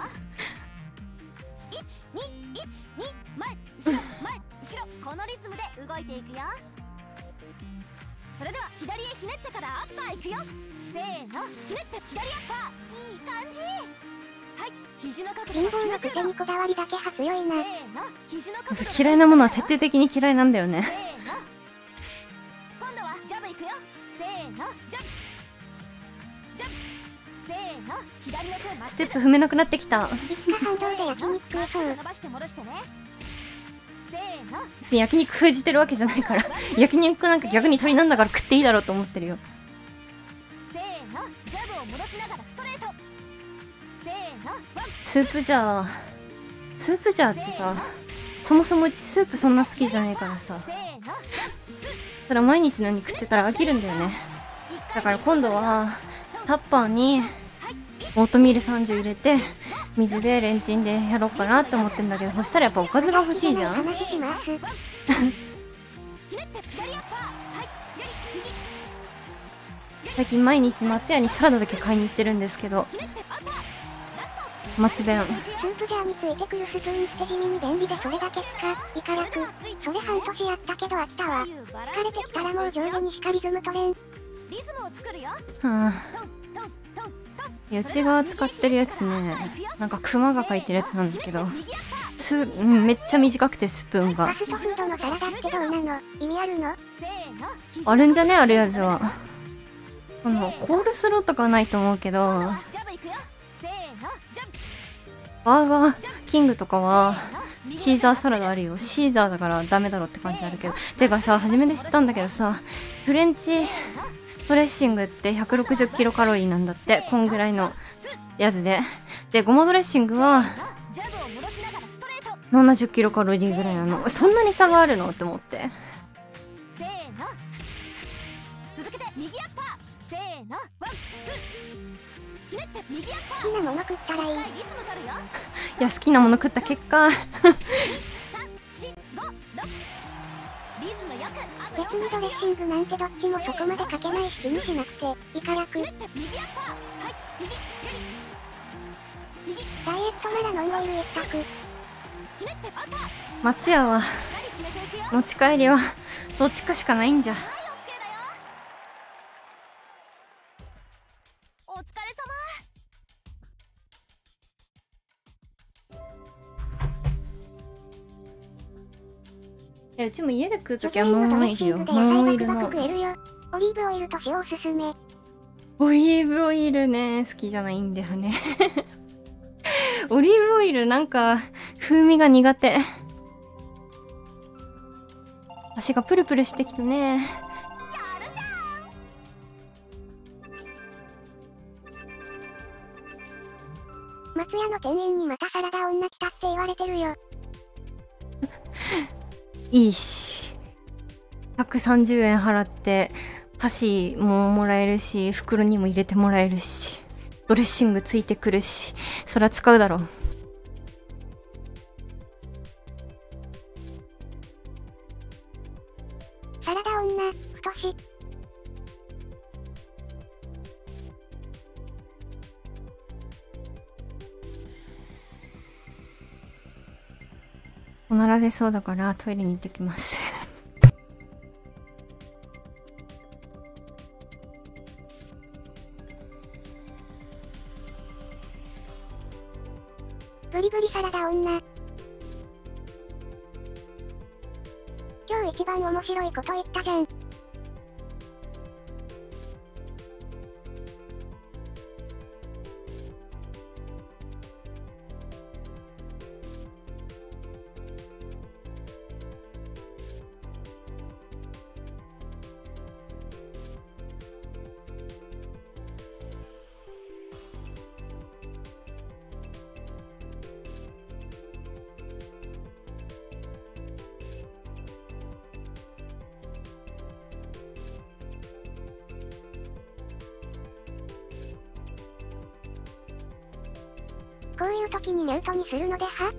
に、いち、に、前、後ろ、前、後ろ。このリズムで動いていくよ。それでは左へひねってからアッパーいくよ。せーの、ひねって左アッパー。いい感じ。はい、肘の角度貧乏のくせにこだわりだけは強いな。 せーの、肘の角度。 嫌いなものは徹底的に嫌いなんだよね。 せーの。今度はジャブいくよ。せーの、ジャブ。ジャブ。せーの、左の手まっすぐ。 ステップ踏めなくなってきた。 いつか反動で焼肉食えそう。 伸ばして戻してね。せーの。 別に焼肉封じてるわけじゃないから焼肉なんか逆に鳥なんだから食っていいだろうと思ってるよ。 せーの、ジャブを戻しながらストレート。せーの、ワン。 スープジャースープジャーってさ、そもそもうちスープそんな好きじゃねえからさ、 せーの、 ただ毎日のに食ってたら飽きるんだよね。だから今度はタッパーにオートミールさんじゅう入れて水でレンチンでやろうかなって思ってんだけど、そしたらやっぱおかずが欲しいじゃん。 話します。 ひねって左アッパー。はい、左、右。 最近毎日松屋にサラダだけ買いに行ってるんですけど、 ひねってアッパー。ラスト。 松弁スープジャーについてくるスプーンって地味に便利でそれだけっすか。いか楽。それ半年やったけど飽きたわ。疲れてきたらもう上下にしかリズム取れん。 リズムを作るよ。 はあ、 トントントントン。 内側使ってるやつね、なんかクマが描いてるやつなんだけど、スー、うん、めっちゃ短くてスプーンがファストフードのサラダってどうなの？意味あるの？ せーの、 あるんじゃね、あるやつは。あのコールスローとかはないと思うけど、 ジャブいくよ。せーの、ジャブ。 バーガーキングとかはシーザーサラダあるよ。シーザーだからダメだろって感じあるけど、てかさ、初めて知ったんだけどさ、フレンチドレッシングってひゃくろくじゅうキロカロリーなんだって、こんぐらいのやつで。でごまドレッシングはジャブを戻しながらストレート。 ななじゅうキロカロリーぐらいなの。そんなに差があるのって思って。 せーの。続けて右アッパー。せーの、ワン、ツー。ひねっって右アッパー。 好きなもの食ったらいい。 リズム取るよ。 いや好きなもの食った結果さん、し、ご、ろく。リズムよく。あとよん別にドレッシングなんてどっちもそこまでかけないし気にしなくてイカ楽。 ひねって右アッパー。はい、右、右。右。 ダイエットならノンオイル一択。 ひねってアッパー。 松屋はしっかり決めていくよ。 持ち帰りはどっちかしかないんじゃ。 はい、オッケーだよ。お疲れ様。 いやうちも家で食うとき女はノンオイルよ。ノンオイルの食えるよ。オリーブオイルと塩おすすめ。 オリーブオイルね好きじゃないんだよねオリーブオイルなんか風味が苦手。足がプルプルしてきたね。 やるじゃん。松屋の店員にまたサラダ女来たって言われてるよ。 いいしひゃくさんじゅうえん払って箸ももらえるし袋にも入れてもらえるしドレッシングついてくるしそりゃ使うだろう。 サラダ女、太し。 おなら出そうだからトイレに行ってきますブリブリサラダ女。今日一番面白いこと言ったじゃん。こういう時にミュートにするのでは？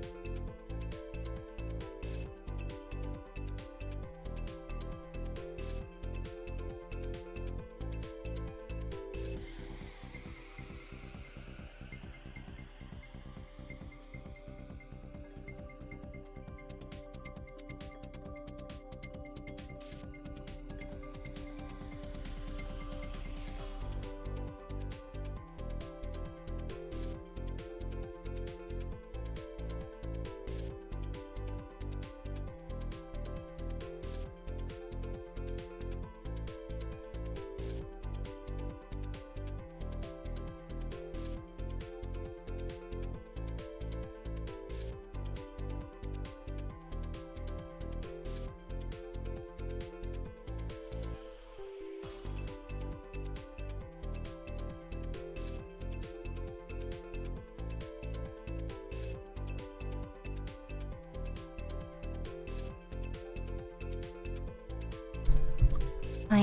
はい。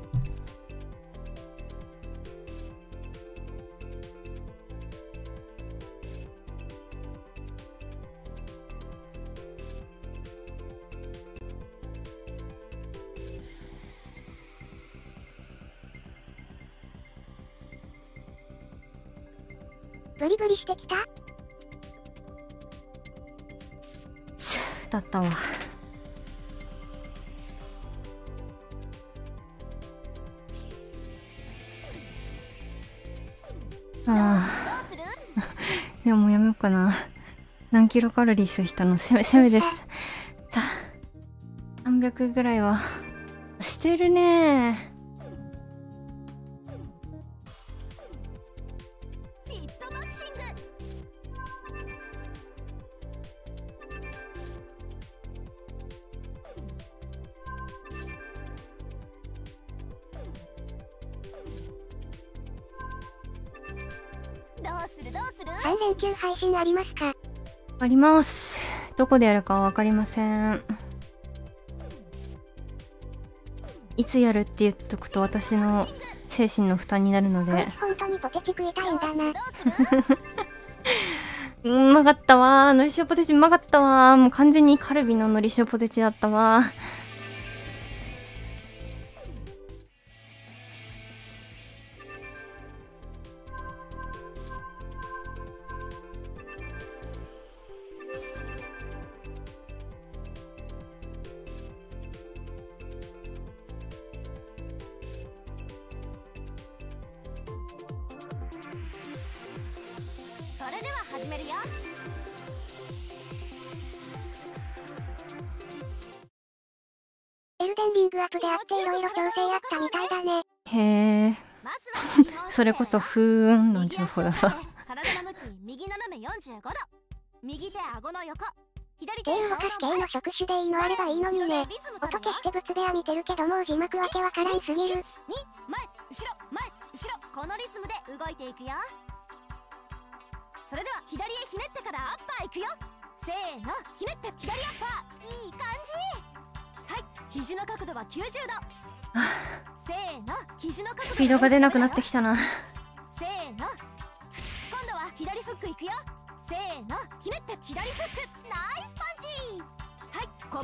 ブリブリしてきた？ つーだったわ。ああ。いやもうやめようかな。何キロカロリー消費したの？せめ、せめです。ささんびゃくぐらいはしてるね。 さん連休配信ありますか？ あります。どこでやるかはわかりません。いつやるって言っとくと私の精神の負担になるので。 本当ににポテチ食いたいんだな。 うまかったわー。のり塩ポテチうまかったわー。もう完全にカルビののり塩ポテチだったわー。 それでは始めるよ。 エルデンリングアップであっていろいろ調整あったみたいだね。 へえ。 まずは基本それこそふーんの情報だわ。 体の向き右斜めよんじゅうごど、右手顎の横、左手手動かす系の触手でいいのあればいいのにね。音消して物部屋見てるけどもう字幕わけわからんすぎる。 いちに前後ろ前後ろ、このリズムで動いていくよ。それでは左へひねってからアッパーいくよ。せーの、ひねって左アッパー、いい感じ。はい、肘の角度はきゅうじゅうど。せーの、肘の角度スピードが出なくなってきたな。 せーの、今度は左フックいくよ。せーの、ひねって左フック、ナイスパンチ。はい、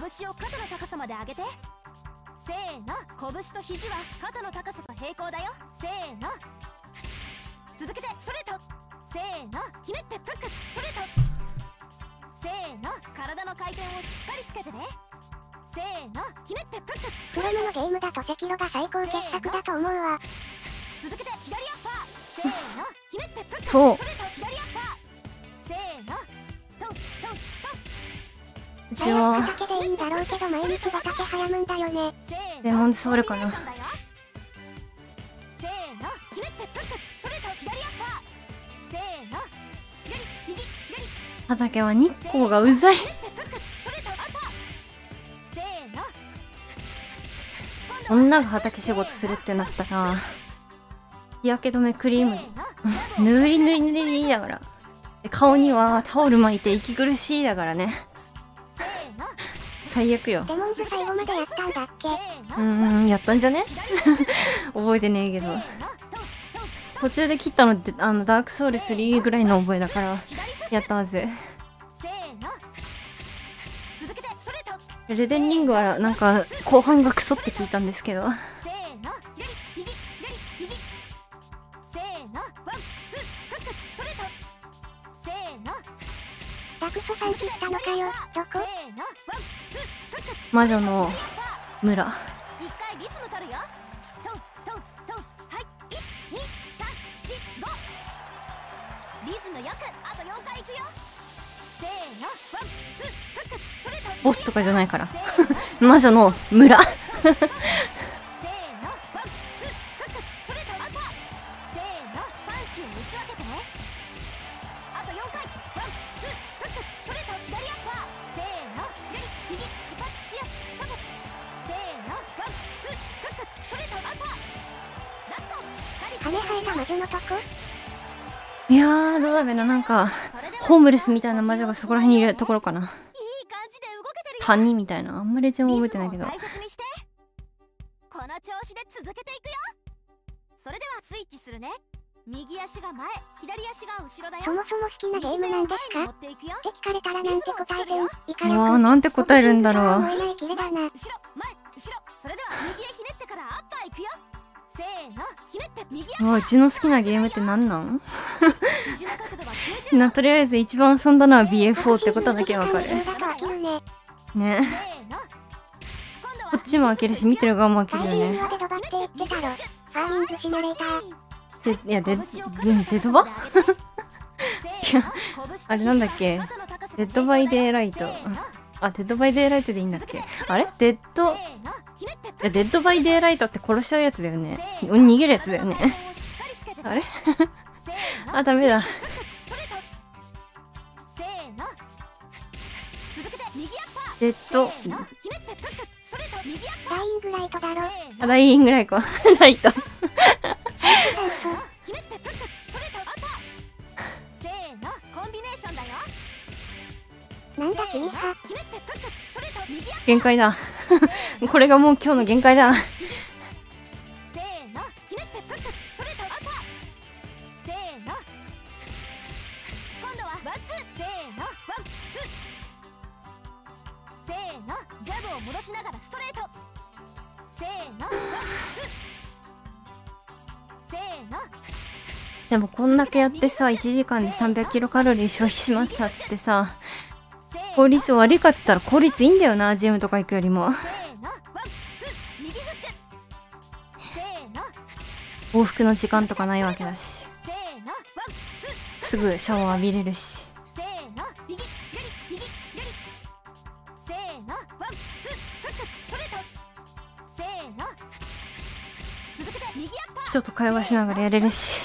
拳を肩の高さまで上げて。せーの、拳と肘は肩の高さと平行だよ。せーの、続けてストレート。せーの、ひねってフック、ストレート。せーの、体の回転をしっかりつけてね。せーの、ひねってフック、 プラムのゲームだと赤色が最高傑作だと思うわ。 続けて左アッパー。せーの、ひねってフック、 そうストレート、左アッパー。せーの、トントントン。 うちは畑でいいんだろうけど毎日畑早むんだよね。 デモンズソウルかな。 せーの、ひねってフック、ストレート、左アッパー。せーの、左右左。 畑は日光がうざい。 ひねってフック、ストレート、アッパー。せーの、 女が畑仕事するってなったら日焼け止めクリーム塗り塗り塗りだから、で顔にはタオル巻いて息苦しいだからね。最悪よ。 デモンズ最後までやったんだっけ。 うーん、やったんじゃね覚えてねえけど、途中で切ったのってあのダークソウルスリーぐらいの覚えだからやったはず。 せーの、続けてストレート。 エルデンリングはなんか後半がクソって聞いたんですけど、 せーの、左右左右。せーの、ワンツーフック、ストレート。せーの、 ダクソさん切ったのかよ。どこ？ せーの、ワンツーフック。 魔女の村。 一回リズム取るよ。トントントン。はい、いちにさんしご。リズムよくあとよんかいいくよ。せーの、ワンツーフック、ストレート。 ボスとかじゃないから魔女の村せーの、ワンツーフック、ストレート、アッパー。せーの、パンチを打ち分けてね。あとよんかい。ワンツーフック、ストレート、左アッパー。せーの、左右一発いやサボ。せーの、ワンツーフック、ストレート、アッパー。ラスト、しっかり羽生えた魔女のとこ。 いやーどうだべな、なんかホームレスみたいな魔女がそこら辺にいるところかな。 いい感じで動けてるよ。 谷みたいな、あんまり自分覚えてないけど。 リズムを大切にして。この調子で続けていくよ。それではスイッチするね。右足が前、左足が後ろだよ。 そもそも好きなゲームなんですか？ 持っていくよ。 って聞かれたらなんて答えてん？いかうわーなんて答えるんだろう。 思えないキレだな。 後ろ前後ろ。それでは右へひねってからアッパーいくよ。せーの、ひねって右アッパー。 うわ、うちの好きなゲームってなんなん肘の角度はきゅうじゅうど。 な、とりあえず一番遊んだのは ビーエフフォー ってことだけわかるだと飽きるね。 ね。 せーの。今度はこっちも開けるし見てる側も開け最近るよね。 はデドバって言ってたろ。ファーミングシミュレーター。 で、いや、で、うん、デドバいや、あれなんだっけ、デッドバイデイライト。あ、デッドバイデイライトでいいんだっけ。あれデッド、いや、デッドバイデイライトって殺しちゃうやつだよね。逃げるやつだよね。あれあ、ダメだ。デッド、 ダイイングライトだろ。 あ、ダイイングライト。ライト。 なんだ君は。 限界だ。これがもう今日の限界だ。 ーのジャブを戻しながらストレート。せーのワンツー。せーの。 でもこんだけやってさ、いちじかんでさんびゃくキロカロリー消費しますさっつってさ、効率悪いかって言ったら効率いいんだよな、ジムとか行くよりも。往復の時間とかないわけだし、すぐシャワー浴びれるし。人と会話しながらやれるし。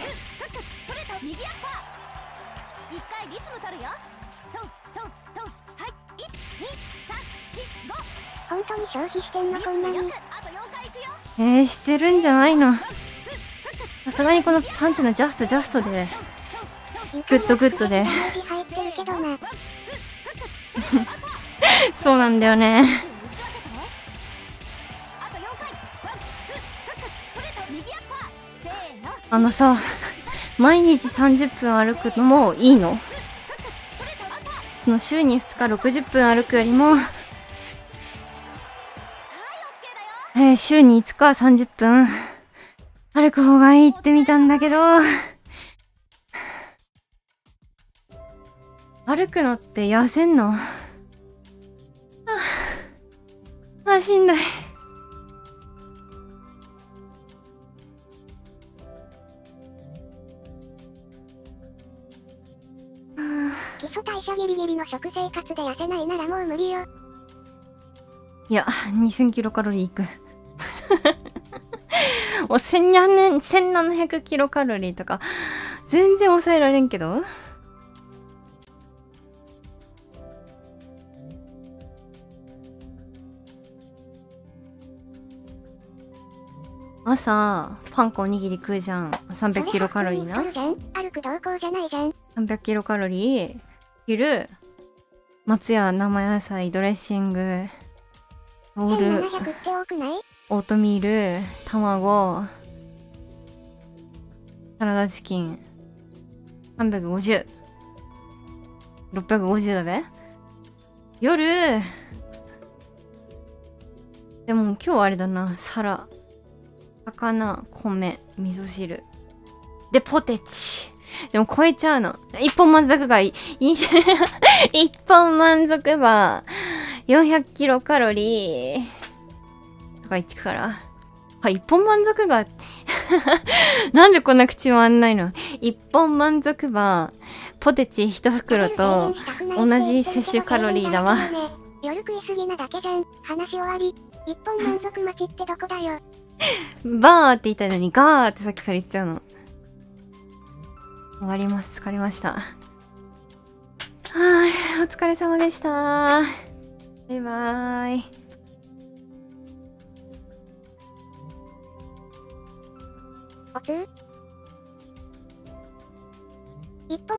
本当に消費してんのこんなに。 えー、してるんじゃないの。さすがにこのパンチのジャストジャストでグッドグッドで入ってるけどな。 そうなんだよね。あのさ、毎日さんじゅっぷん歩くのもいいの？その週にふつかろくじゅっぷん歩くよりも、えー、週にいつかさんじゅっぷん歩く方がいいって見たんだけど、歩くのって痩せんの？ああ、あ、しんどい。 基礎代謝ギリギリの食生活で痩せないならもう無理よ。 いや、にせんキロカロリーいく。お、せんななひゃくキロカロリーとか、全然抑えられんけど。朝、パン粉おにぎり食うじゃん。さんびゃくキロカロリーな。 歩く動向じゃないじゃん。 さんびゃくキロカロリー。昼、松屋生野菜、ドレッシング、オール、 せんななひゃくって多くない？ オートミール、卵、サラダチキン、さんびゃくごじゅう。ろっぴゃくごじゅうだべ。夜、でも今日はあれだな、皿、魚、米、味噌汁。で、ポテチ。でも超えちゃうの。一本満足がいい。一本満足はよんひゃくキロカロリー。とか言ってから。あ、一本満足がなんでこんな口回んないの？一本満足はポテチ一袋と同じ摂取カロリーだわ。 夜食いすぎなだけじゃん。話終わり。一本満足待ちってどこだよ。 バーって言いたいのにガーってさっきから言っちゃうの。終わります。疲れました。はぁ、お疲れ様でした。バイバーイ。 おつー。一本